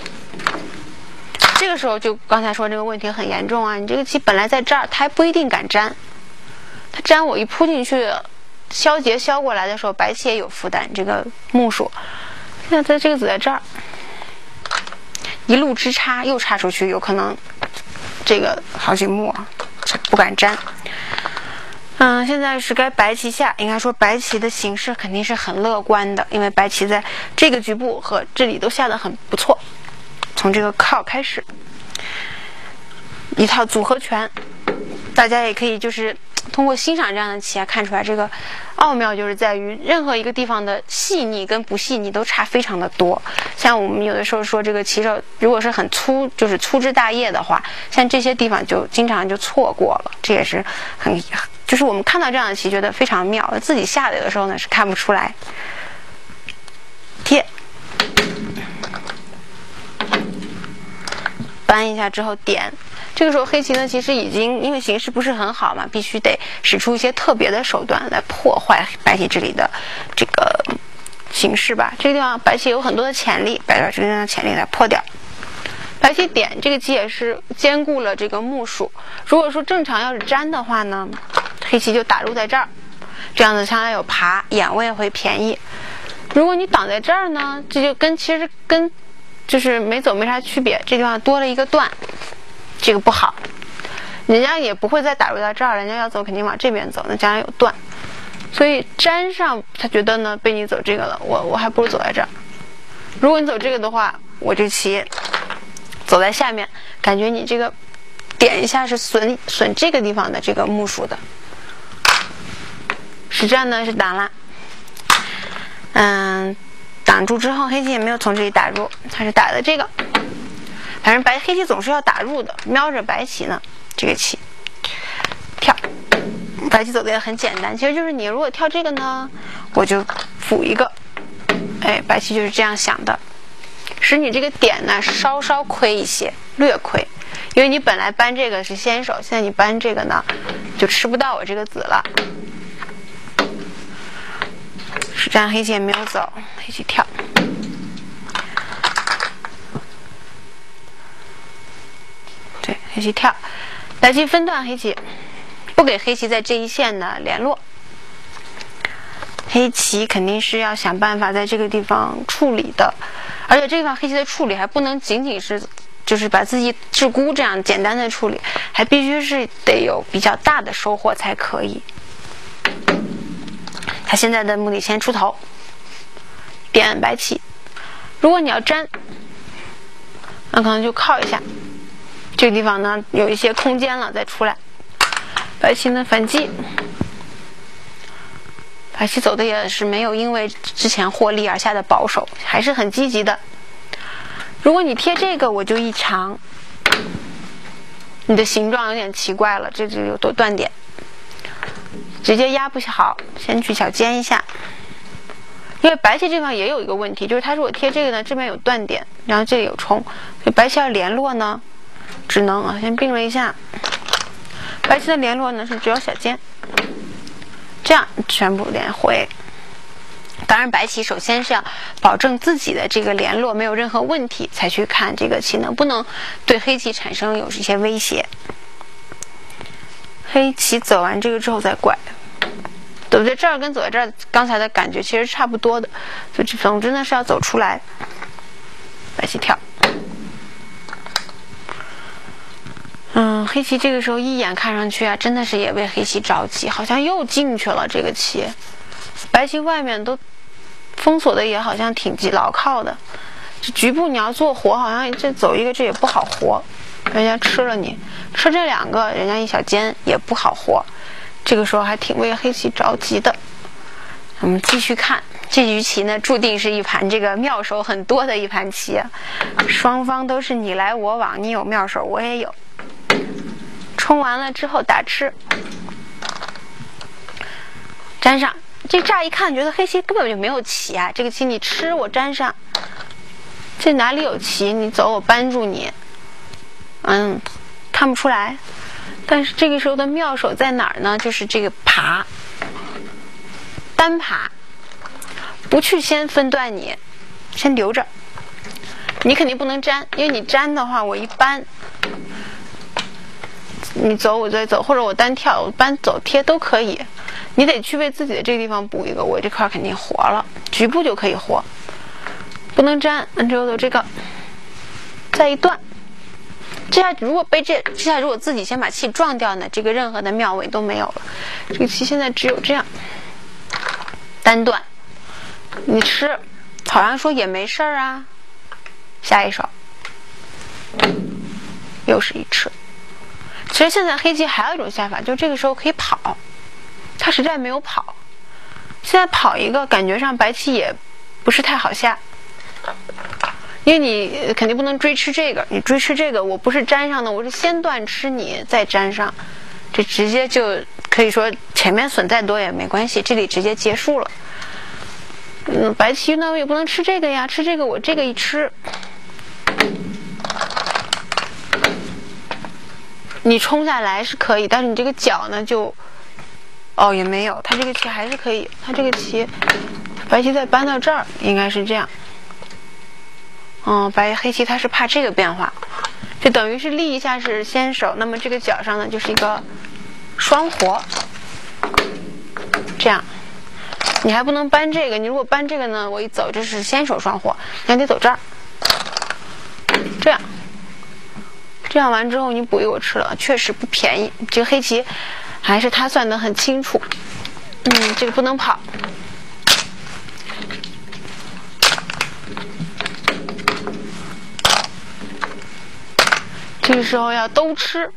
这个时候就刚才说这个问题很严重啊！你这个棋本来在这儿，他还不一定敢粘，他粘我一扑进去，消劫消过来的时候，白棋也有负担。这个目数，现在这个子在这儿。一路之差又差出去，有可能这个好几目不敢粘。现在是该白棋下，应该说白棋的形势肯定是很乐观的，因为白棋在这个局部和这里都下得很不错。从这个靠开始，一套组合拳，大家也可以就是通过欣赏这样的棋看出来这个奥妙，就是在于任何一个地方的细腻跟不细腻都差非常的多。像我们有的时候说这个棋手如果是很粗，就是粗枝大叶的话，像这些地方就经常就错过了，这也是就是我们看到这样的棋觉得非常妙，自己下的有的时候呢是看不出来。贴，扳一下之后点。这个时候黑棋呢其实已经因为形势不是很好嘛，必须得使出一些特别的手段来破坏白棋这里的这个形势吧。这个地方白棋有很多的潜力，把这个地方的潜力来破掉。白棋点这个棋也是兼顾了这个目数，如果说正常要是粘的话呢，黑棋就打入在这儿，这样子将来有爬，眼位会便宜。如果你挡在这儿呢，这就其实跟就是没走没啥区别，这地方多了一个段，这个不好，人家也不会再打入到这儿，人家要走肯定往这边走，那将来有段，所以粘上他觉得呢被你走这个了，我还不如走在这儿。如果你走这个的话，我这棋走在下面，感觉你这个点一下是损这个地方的这个目数的。实战呢是挡了，挡住之后黑棋也没有从这里打入，他是打的这个。反正黑棋总是要打入的，瞄着白棋呢，这个棋跳，白棋走的也很简单，其实就是你如果跳这个呢，我就补一个，白棋就是这样想的，使你这个点呢稍稍亏一些，略亏，因为你本来搬这个是先手，现在你搬这个呢，就吃不到我这个子了。实战黑棋也没有走，黑棋跳。对，黑棋跳，白棋分段黑棋，不给黑棋在这一线的联络。黑棋肯定是要想办法在这个地方处理的，而且这个地方黑棋的处理还不能仅仅是就是把自己陟孤这样简单的处理，还必须是得有比较大的收获才可以。他现在的目的先出头，点白棋。如果你要粘，那可能就靠一下，这个地方呢有一些空间了再出来。白棋呢反击，白棋走的也是没有因为之前获利而下的保守，还是很积极的。如果你贴这个，我就一长，你的形状有点奇怪了，这就有多断点，直接压不好，先去小尖一下。因为白棋这方也有一个问题，就是它如果贴这个呢，这边有断点，然后这里有冲，所以白棋要联络呢，只能先并了一下。白棋的联络呢是只有小尖，这样全部连回。当然白棋首先是要保证自己的这个联络没有任何问题，才去看这个棋能不能对黑棋产生有一些威胁。黑棋走完这个之后再拐，走在这儿跟走在这儿刚才的感觉其实差不多的，所以总之呢是要走出来。白棋跳，黑棋这个时候一眼看上去啊，真的是也为黑棋着急，好像又进去了这个棋。白棋外面都封锁的也好像挺牢靠的，这局部你要做活，好像这走一个这也不好活，人家吃了你，吃这两个人家一小尖也不好活，这个时候还挺为黑棋着急的。我们继续看这局棋呢，注定是一盘这个妙手很多的一盘棋啊，双方都是你来我往，你有妙手我也有。冲完了之后打吃，粘上。这乍一看觉得黑棋根本就没有棋啊，这个棋你吃我粘上，这哪里有棋？你走我扳住你，看不出来。但是这个时候的妙手在哪儿呢？就是这个爬，单爬，不去先分断你，先留着。你肯定不能粘，因为你粘的话，我一扳，你走我再走，或者我单跳，我扳走贴都可以。你得去为自己的这个地方补一个，我这块肯定活了，局部就可以活，不能粘。只有这个，再一断。这下如果被这下如果自己先把气撞掉呢，这个任何的妙位都没有了。这个棋现在只有这样，单断。你吃，好像说也没事儿啊。下一手，又是一吃。其实现在黑棋还有一种下法，就这个时候可以跑。他实在没有跑，现在跑一个感觉上白棋也不是太好下，因为你肯定不能追吃这个，你追吃这个我不是粘上的，我是先断吃你再粘上，这直接就可以说前面损再多也没关系，这里直接结束了。白棋呢也不能吃这个呀，吃这个我这个一吃，你冲下来是可以，但是你这个角呢就也没有，他这个棋还是可以，他这个棋白棋再搬到这儿应该是这样。黑棋他是怕这个变化，这等于是立一下是先手，那么这个角上呢就是一个双活，这样你还不能搬这个，你如果搬这个呢，我一走这是先手双活，你还得走这儿，这样完之后你补一我吃了，确实不便宜。这个黑棋还是他算得很清楚，这个不能跑。这个时候要都吃，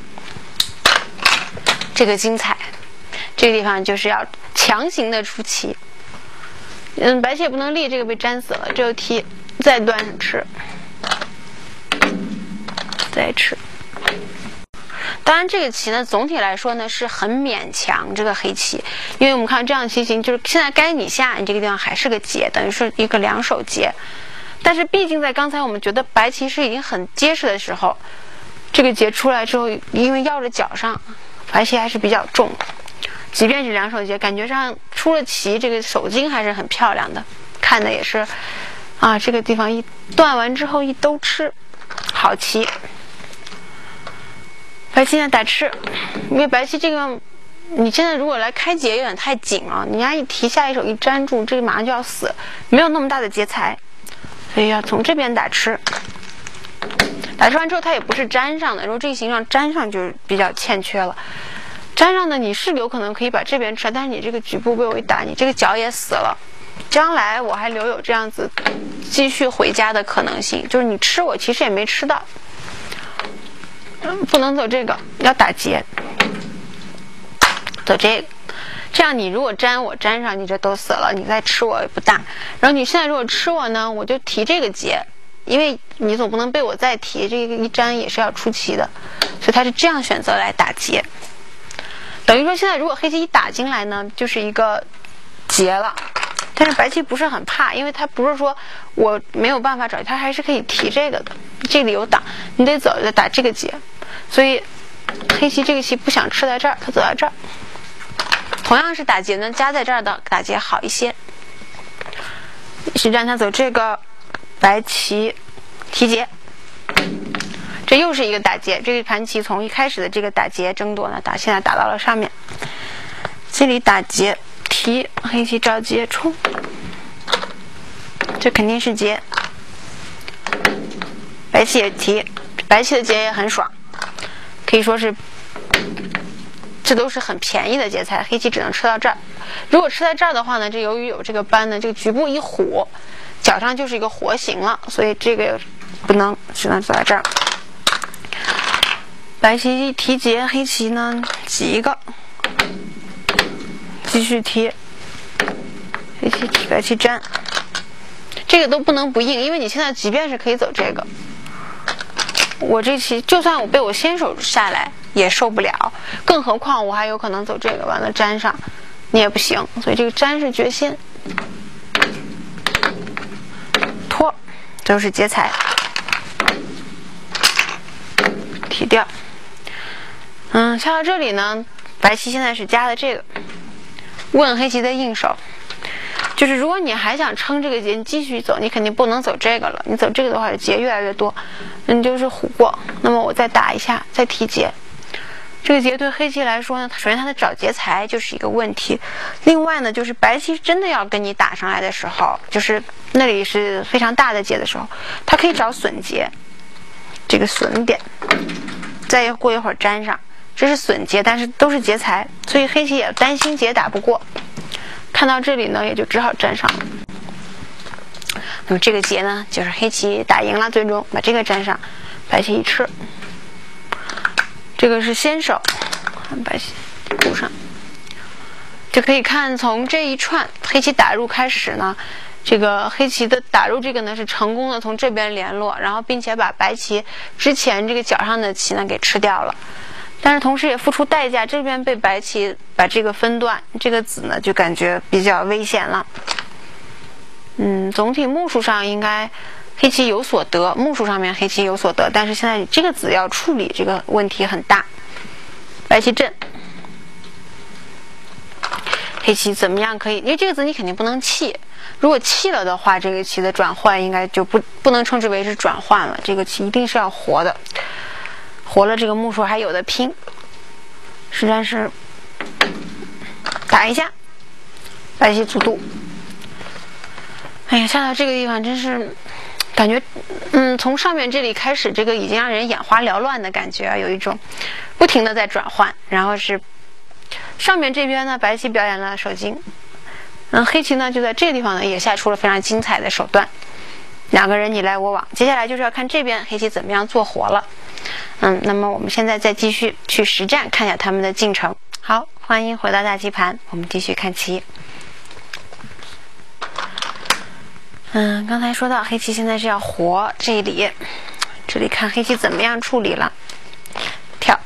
这个精彩。这个地方就是要强行的出棋。白棋也不能立，这个被粘死了，这就踢，再端上吃，再吃。当然这个棋呢总体来说呢是很勉强这个黑棋，因为我们看这样的棋形就是现在该你下，你这个地方还是个劫，等于是一个两手劫。但是毕竟在刚才我们觉得白棋是已经很结实的时候，这个劫出来之后，因为要着角上，白棋还是比较重，即便是两手劫，感觉上出了棋这个手筋还是很漂亮的，看的也是这个地方一断完之后一都吃，好棋。白棋现在打吃，因为白棋这个你现在如果来开劫有点太紧了，你家一提下一手一粘住，这个马上就要死，没有那么大的劫材，所以要从这边打吃。 打出完之后它也不是粘上的，如果这个形状粘上就比较欠缺了。粘上呢，你是有可能可以把这边吃，但是你这个局部被我一打，你这个角也死了。将来我还留有这样子继续回家的可能性，就是你吃我其实也没吃到。不能走这个，要打结，走这个。这样你如果粘我粘上，你这都死了，你再吃我也不大。然后你现在如果吃我呢，我就提这个结，因为你总不能被我再提，这个一粘也是要出棋的，所以他是这样选择来打结。等于说现在如果黑棋一打进来呢，就是一个结了。但是白棋不是很怕，因为他不是说我没有办法找，他还是可以提这个的，这里有挡，你得走就打这个结。所以黑棋这个棋不想吃在这儿，他走到这儿。同样是打结呢，夹在这儿的打结好一些。实战他走这个白棋提结，这又是一个打结。这个盘棋从一开始的这个打结争夺呢，现在打到了上面。这里打结提，黑棋找结冲，这肯定是结。白棋也提，白棋的结也很爽，可以说是这都是很便宜的劫材，黑棋只能吃到这儿。如果吃在这儿的话呢，这由于有这个斑呢，这个局部一虎，角上就是一个活形了，所以这个不能，只能走在这儿。白棋提结，黑棋呢挤一个，继续提，黑棋提，白棋粘，这个都不能不应，因为你现在即便是可以走这个，我这棋就算我被我先手下来也受不了，更何况我还有可能走这个，完了粘上你也不行，所以这个粘是绝先，拖都是劫财，提掉。下到这里呢，白棋现在是加的这个，问黑棋的应手，就是如果你还想撑这个结，你继续走，你肯定不能走这个了，你走这个的话结越来越多，你就是虎过。那么我再打一下，再提结。这个结对黑棋来说呢，首先它的找劫财就是一个问题，另外呢，就是白棋真的要跟你打上来的时候，就是那里是非常大的结的时候，它可以找损结，这个损点，再过一会儿粘上，这是损结，但是都是劫财，所以黑棋也担心结打不过。看到这里呢，也就只好粘上了。那么这个结呢，就是黑棋打赢了，最终把这个粘上，白棋一吃。这个是先手，白棋补上，就可以看从这一串黑棋打入开始呢，这个黑棋的打入这个呢是成功的从这边联络，然后并且把白棋之前这个角上的棋呢给吃掉了，但是同时也付出代价，这边被白棋把这个分段，这个子呢就感觉比较危险了。总体目数上应该黑棋有所得，目数上面黑棋有所得，但是现在这个子要处理这个问题很大。白棋震，黑棋怎么样可以？因为这个子你肯定不能弃，如果弃了的话，这个棋的转换应该就不能称之为是转换了，这个棋一定是要活的，活了这个目数还有的拼。实战是打一下，白棋速度。哎呀，下到这个地方真是感觉，从上面这里开始，这个已经让人眼花缭乱的感觉，有一种不停的在转换。然后是上面这边呢，白棋表演了手筋，黑棋呢就在这个地方呢也下出了非常精彩的手段，两个人你来我往。接下来就是要看这边黑棋怎么样做活了。那么我们现在再继续去实战，看一下他们的进程。好，欢迎回到大棋盘，我们继续看棋。刚才说到黑棋现在是要活这里，这里看黑棋怎么样处理了。跳，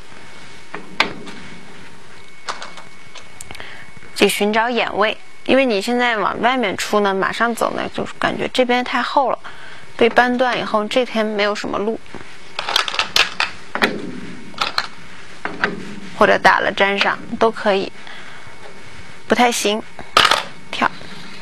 这寻找眼位，因为你现在往外面出呢，马上走呢，就是感觉这边太厚了，被扳断以后，这边没有什么路，或者打了粘上都可以，不太行。跳。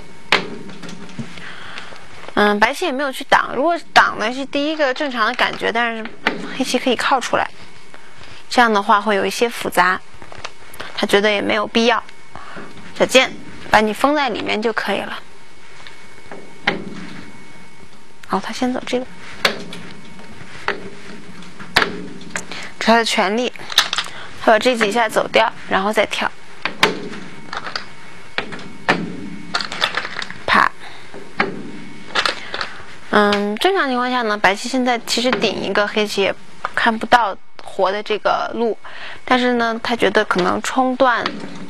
白棋也没有去挡，如果挡呢是第一个正常的感觉，但是黑棋可以靠出来，这样的话会有一些复杂，他觉得也没有必要。小剑把你封在里面就可以了。好，他先走这个， 他的全力，他把这几下走掉，然后再跳，啪。正常情况下呢，白棋现在其实顶一个黑棋也看不到活的这个路，但是呢，他觉得可能冲断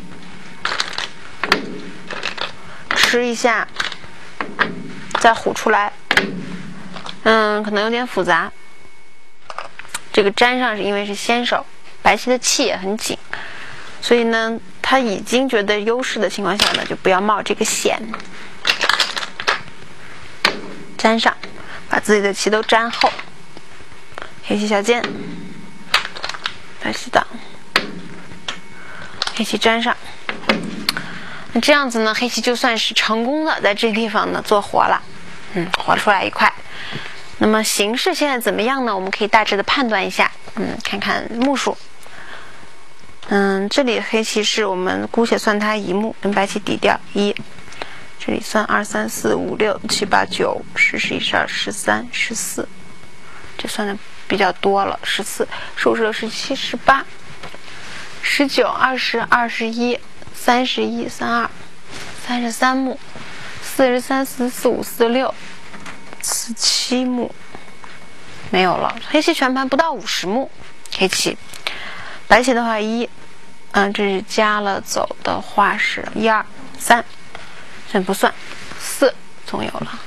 吃一下，再虎出来，可能有点复杂。这个粘上是因为是先手，白棋的气也很紧，所以呢，他已经觉得优势的情况下呢，就不要冒这个险。粘上，把自己的棋都粘厚。黑棋小尖，白棋挡，黑棋粘上。那这样子呢，黑棋就算是成功的在这地方呢做活了，活出来一块。那么形势现在怎么样呢？我们可以大致的判断一下，看看目数。这里黑棋是我们姑且算它一目，跟白棋抵掉1。这里算2、3、4、5、6、7、8、9、10、11、12、13、14，这算的比较多了。14、15、16、17、18、19、20、21、31、32、33目，43、44、45、46、47目，没有了。黑棋全盘不到50目，黑棋。白棋的话1，这是加了走的话是1、2、3。这不算，4总有了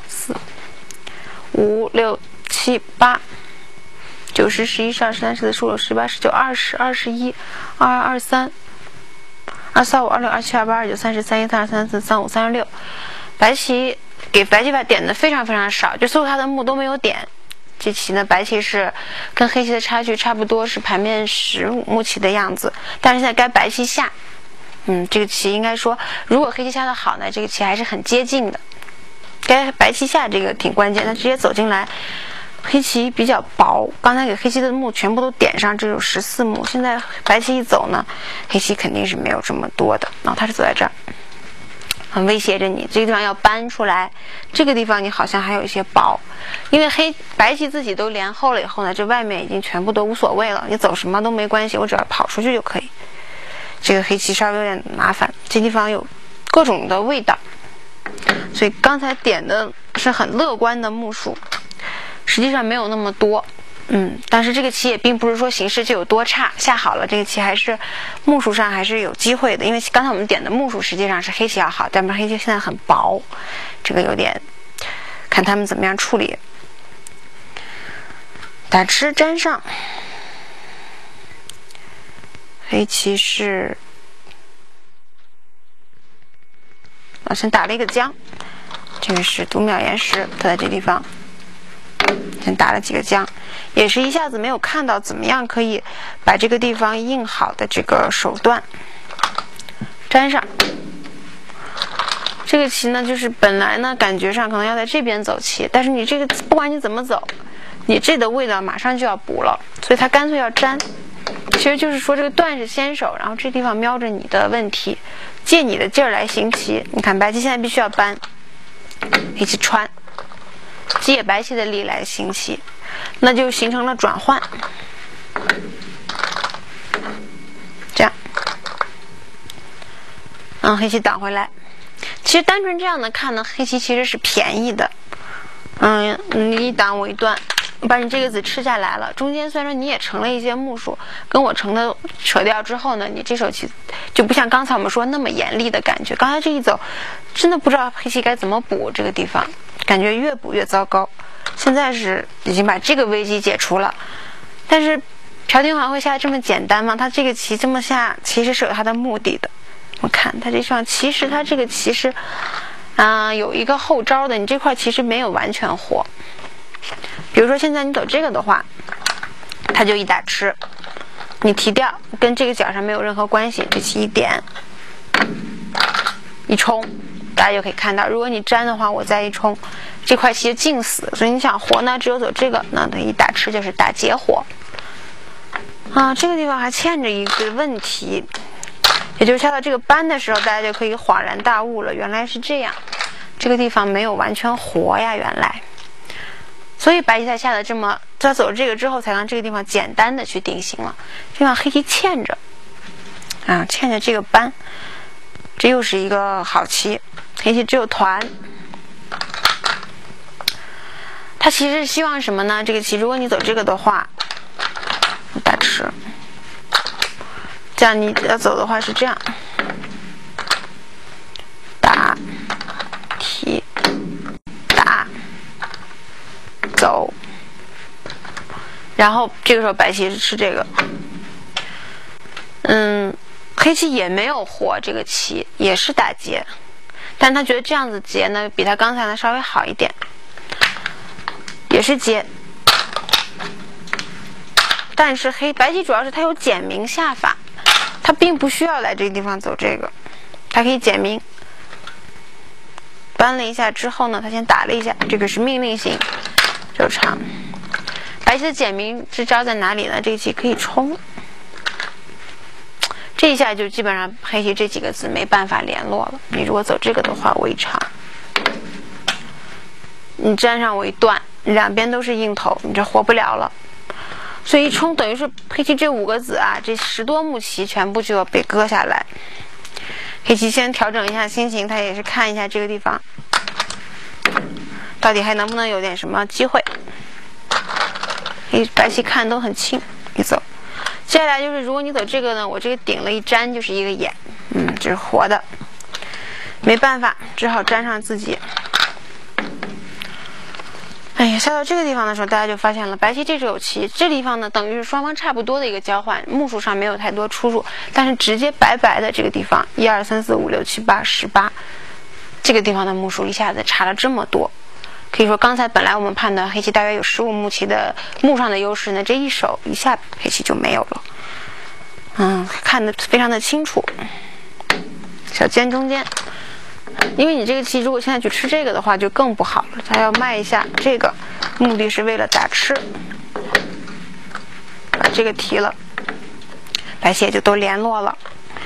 4、5、6、7、8、9、10、11、12、13、14、15、16、18、19、20、21、22、23、24、25、26、27、28、29、30、31、32、34、35、36。白棋给白棋把点的非常非常少，就所有他的目都没有点。这棋呢，白棋是跟黑棋的差距差不多，是盘面15目棋的样子，但是现在该白棋下。这个棋应该说，如果黑棋下的好呢，这个棋还是很接近的。该白棋下这个挺关键，它直接走进来，黑棋比较薄。刚才给黑棋的目全部都点上，这有14目。现在白棋一走呢，黑棋肯定是没有这么多的。它是走在这儿，很威胁着你，这个地方要搬出来。这个地方你好像还有一些薄，因为白棋自己都连后了以后呢，这外面已经全部都无所谓了，你走什么都没关系，我只要跑出去就可以。这个黑棋稍微有点麻烦，这地方有各种的味道，所以刚才点的是很乐观的目数，实际上没有那么多。但是这个棋也并不是说形势就有多差，下好了这个棋还是目数上还是有机会的，因为刚才我们点的目数实际上是黑棋要好，但是黑棋现在很薄，这个有点看他们怎么样处理。打吃粘上。黑棋是先打了一个将，这个是读秒岩石，它在这地方先打了几个将，也是一下子没有看到怎么样可以把这个地方印好的这个手段。粘上这个棋呢，就是本来呢感觉上可能要在这边走棋，但是你这个不管你怎么走，你这的味道马上就要补了，所以他干脆要粘。其实就是说这个段是先手，然后这地方瞄着你的问题，借你的劲儿来行棋。你看白棋现在必须要搬，黑棋穿，借白棋的力来行棋，那就形成了转换。这样，黑棋挡回来。其实单纯这样的看呢，黑棋其实是便宜的。你一挡我一断，把你这个子吃下来了，中间虽然说你也成了一些目数，跟我成的扯掉之后呢，你这手棋就不像刚才我们说那么严厉的感觉。刚才这一走，真的不知道黑棋该怎么补这个地方，感觉越补越糟糕。现在是已经把这个危机解除了，但是朴廷桓会下这么简单吗？他这个棋这么下，其实是有他的目的的。我看他这上，其实他这个棋是有一个后招的，你这块其实没有完全活。比如说现在你走这个的话，他就一打吃，你提掉跟这个角上没有任何关系，这棋一点一冲，大家就可以看到，如果你粘的话，我再一冲，这块棋就尽死。所以你想活呢，只有走这个，那它一打吃就是打劫活。这个地方还欠着一个问题，也就是下到这个扳的时候，大家就可以恍然大悟了，原来是这样，这个地方没有完全活呀，原来。 所以白棋才下的这么，他走这个之后才让这个地方简单的去定型了。这样黑棋欠着，欠着这个扳，这又是一个好棋。黑棋只有团，他其实希望什么呢？这个棋如果你走这个的话，打吃，这样你要走的话是这样，打提打走，然后这个时候白棋是吃这个，黑棋也没有活这个棋，也是打劫，但他觉得这样子劫呢比他刚才的稍微好一点，也是劫，但是白棋主要是他有简明下法，他并不需要来这个地方走这个，他可以简明。扳了一下之后呢，他先打了一下，这个是命令型周长。白棋的简明之招在哪里呢？这一棋可以冲，这一下就基本上黑棋这几个字没办法联络了。你如果走这个的话，围长，你粘上围断，两边都是硬头，你这活不了了。所以一冲等于是黑棋这5个子啊，这10多目棋全部就要被割下来。黑棋先调整一下心情，他也是看一下这个地方到底还能不能有点什么机会。白棋看都很清，一走。接下来就是如果你走这个呢，我这个顶了一粘就是一个眼，这是活的，没办法，只好粘上自己。哎呀，下到这个地方的时候，大家就发现了白棋这手棋这地方呢，等于是双方差不多的一个交换，目数上没有太多出入，但是直接白白的这个地方1、2、3、4、5、6、7、8、18，这个地方的目数一下子差了这么多。可以说刚才本来我们判断黑棋大约有15目棋的目上的优势呢，这一手一下黑棋就没有了。看得非常的清楚，小尖中间。因为你这个棋如果现在去吃这个的话就更不好了，它要卖一下这个，目的是为了打吃，把这个提了，白棋也就都联络了。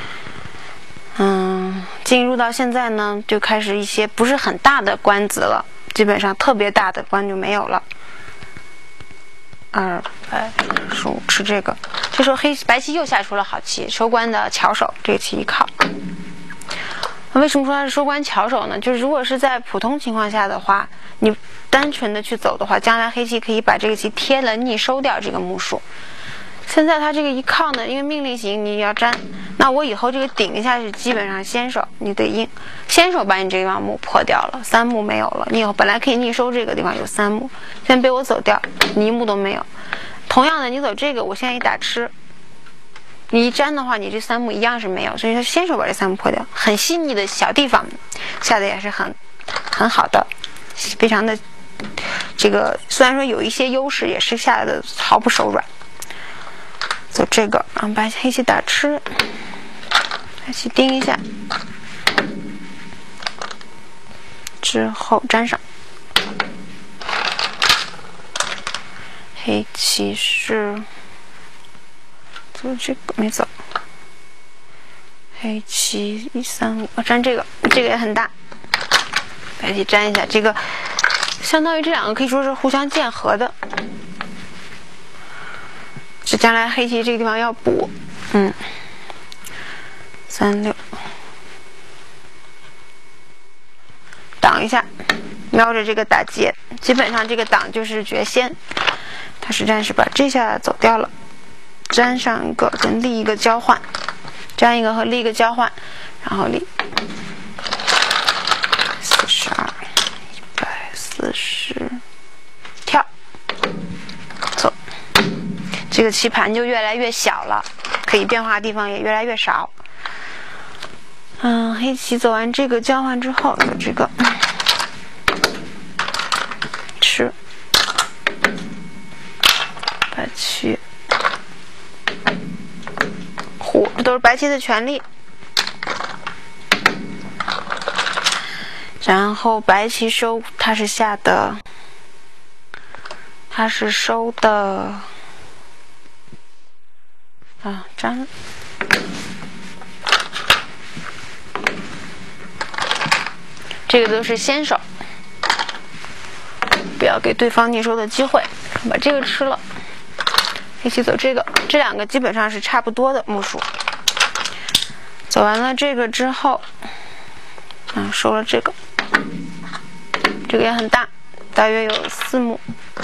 进入到现在呢，就开始一些不是很大的官子了，基本上特别大的官就没有了。2白15吃这个，这时候白棋又下出了好棋，收官的巧手，这个棋一靠。为什么说它是收官巧手呢？就是如果是在普通情况下的话，你单纯的去走的话，将来黑棋可以把这个棋贴了逆收掉这个目数。现在它这个一靠呢，因为命令型你要粘，那我以后这个顶一下是基本上先手，你得硬，先手把你这个地方目破掉了，3目没有了，你以后本来可以逆收这个地方有3目，现在被我走掉，你1目都没有。同样的，你走这个，我现在一打吃。你一粘的话，你这3目一样是没有，所以他先手把这3目破掉，很细腻的小地方下的也是很好的，非常的这个虽然说有一些优势，也是下的毫不手软。走这个，把黑棋打吃，白棋盯一下，之后粘上，黑棋是。这个没走，黑棋1、3、5，粘这个也很大，白棋粘一下，这个相当于这两个可以说是互相间合的，这将来黑棋这个地方要补，3、6，挡一下，瞄着这个打劫，基本上这个挡就是绝先，他实战是把这下走掉了。粘上一个跟另一个交换，粘一个和另一个交换，然后立42、140，跳，走，这个棋盘就越来越小了，可以变化的地方也越来越少。黑棋走完这个交换之后，有这个吃，白棋。这都是白棋的权利，然后白棋收，它是下的，它是收的，粘，这个都是先手，不要要给对方逆收的机会，把这个吃了。黑棋走这个，这两个基本上是差不多的目数。走完了这个之后，收了这个，这个也很大，大约有4目。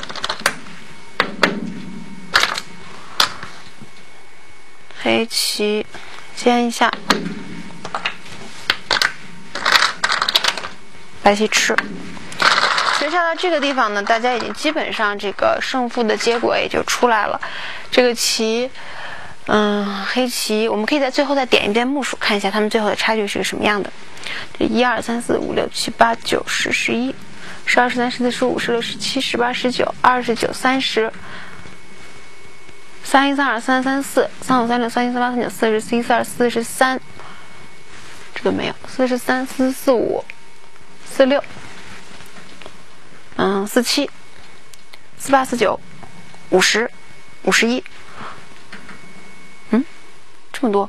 黑棋尖一下，白棋吃。学下到这个地方呢，大家已经基本上这个胜负的结果也就出来了。这个棋，黑棋，我们可以在最后再点一遍目数，看一下他们最后的差距是个什么样的。这1、2、3、4、5、6、7、8、9、10、11、12、13、14、15、16、17、18、19、29、30。3、1、3、2、3、3、4、3、5、3、6、3、7、3、8、3、9、40、41、42、43，这个没有，43、44、45、46， 47、48、49、50、51，这么多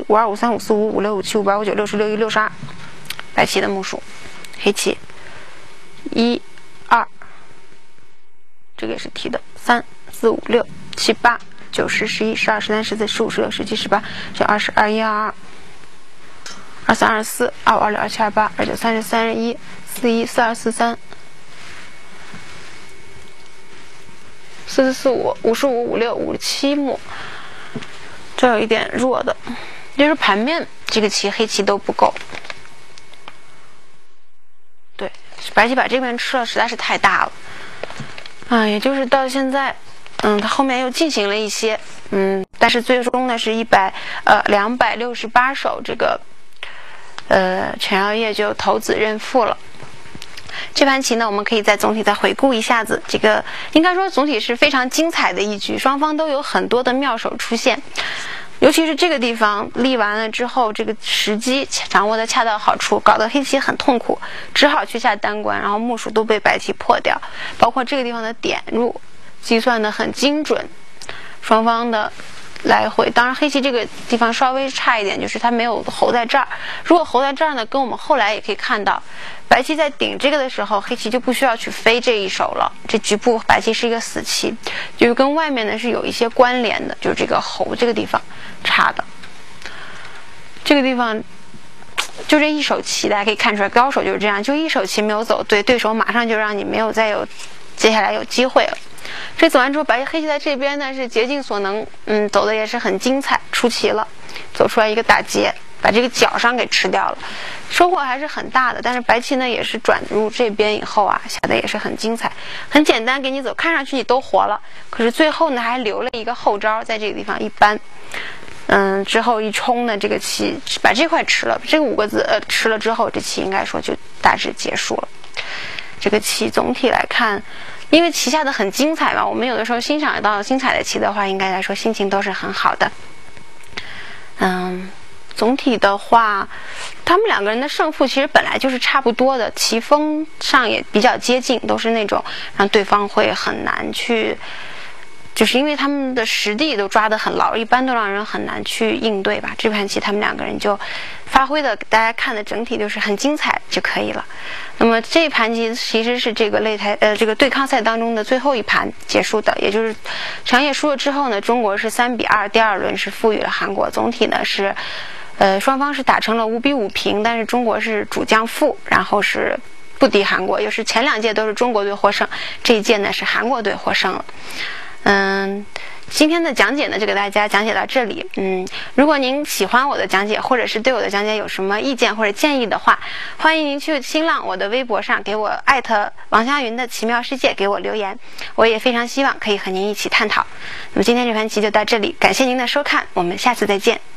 ，51、52、53、54、55、56、57、58、59、60、61、62，白棋的目数，黑棋1、2，这个也是提的，3、4、5、6、7、8、9、10、11、12、13、14、15、16、17、18、19、20、21、22、23、24、25、26、27、28、29、30、31、41、42、43、44、45、55、56、57目，这有一点弱的，就是盘面这个棋黑棋都不够。对，白棋把这边吃了实在是太大了，也就是到现在。它后面又进行了一些，但是最终呢是268手，这个全耀业就投子认负了。这盘棋呢，我们可以总体再回顾一下子，这个应该说总体是非常精彩的一局，双方都有很多的妙手出现，尤其是这个地方立完了之后，这个时机掌握的恰到好处，搞得黑棋很痛苦，只好去下单关，然后目数都被白棋破掉，包括这个地方的点入。计算的很精准，双方的来回。当然黑棋这个地方稍微差一点，就是它没有侯在这儿。如果侯在这儿呢，跟我们后来也可以看到，白棋在顶这个的时候，黑棋就不需要去飞这一手了。这局部白棋是一个死棋，就是跟外面呢是有一些关联的，就是这个侯这个地方差的。这个地方就这一手棋，大家可以看出来，高手就是这样，就一手棋没有走对，对手马上就让你没有再有接下来有机会了。这走完之后，黑棋在这边呢是竭尽所能，走的也是很精彩，出棋了，走出来一个大劫，把这个角上给吃掉了，收获还是很大的。但是白棋呢也是转入这边以后下的也是很精彩，很简单给你走，看上去你都活了，可是最后呢还留了一个后招，在这个地方一扳，之后一冲呢，这个棋把这块吃了，这个5个字吃了之后，这棋应该说就大致结束了。这个棋总体来看，因为棋下的很精彩嘛，我们有的时候欣赏到精彩的棋的话，应该来说心情都是很好的。总体的话，他们两个人的胜负其实本来就是差不多的，棋风上也比较接近，都是那种让对方会很难去，就是因为他们的实地都抓得很牢，一般都让人很难去应对吧。这盘棋他们两个人就发挥的，大家看的整体就是很精彩就可以了。那么这盘棋其实是这个这个对抗赛当中的最后一盘结束的，也就是全业输了之后呢，中国是3比2，第2轮是负于了韩国。总体呢是双方是打成了5比5平，但是中国是主将负，然后是不敌韩国，就是前2届都是中国队获胜，这一届呢是韩国队获胜了。今天的讲解呢就给大家讲解到这里。如果您喜欢我的讲解，或者是对我的讲解有什么意见或者建议的话，欢迎您去新浪我的微博上给我王湘云的奇妙世界给我留言，我也非常希望可以和您一起探讨。那么今天这盘棋就到这里，感谢您的收看，我们下次再见。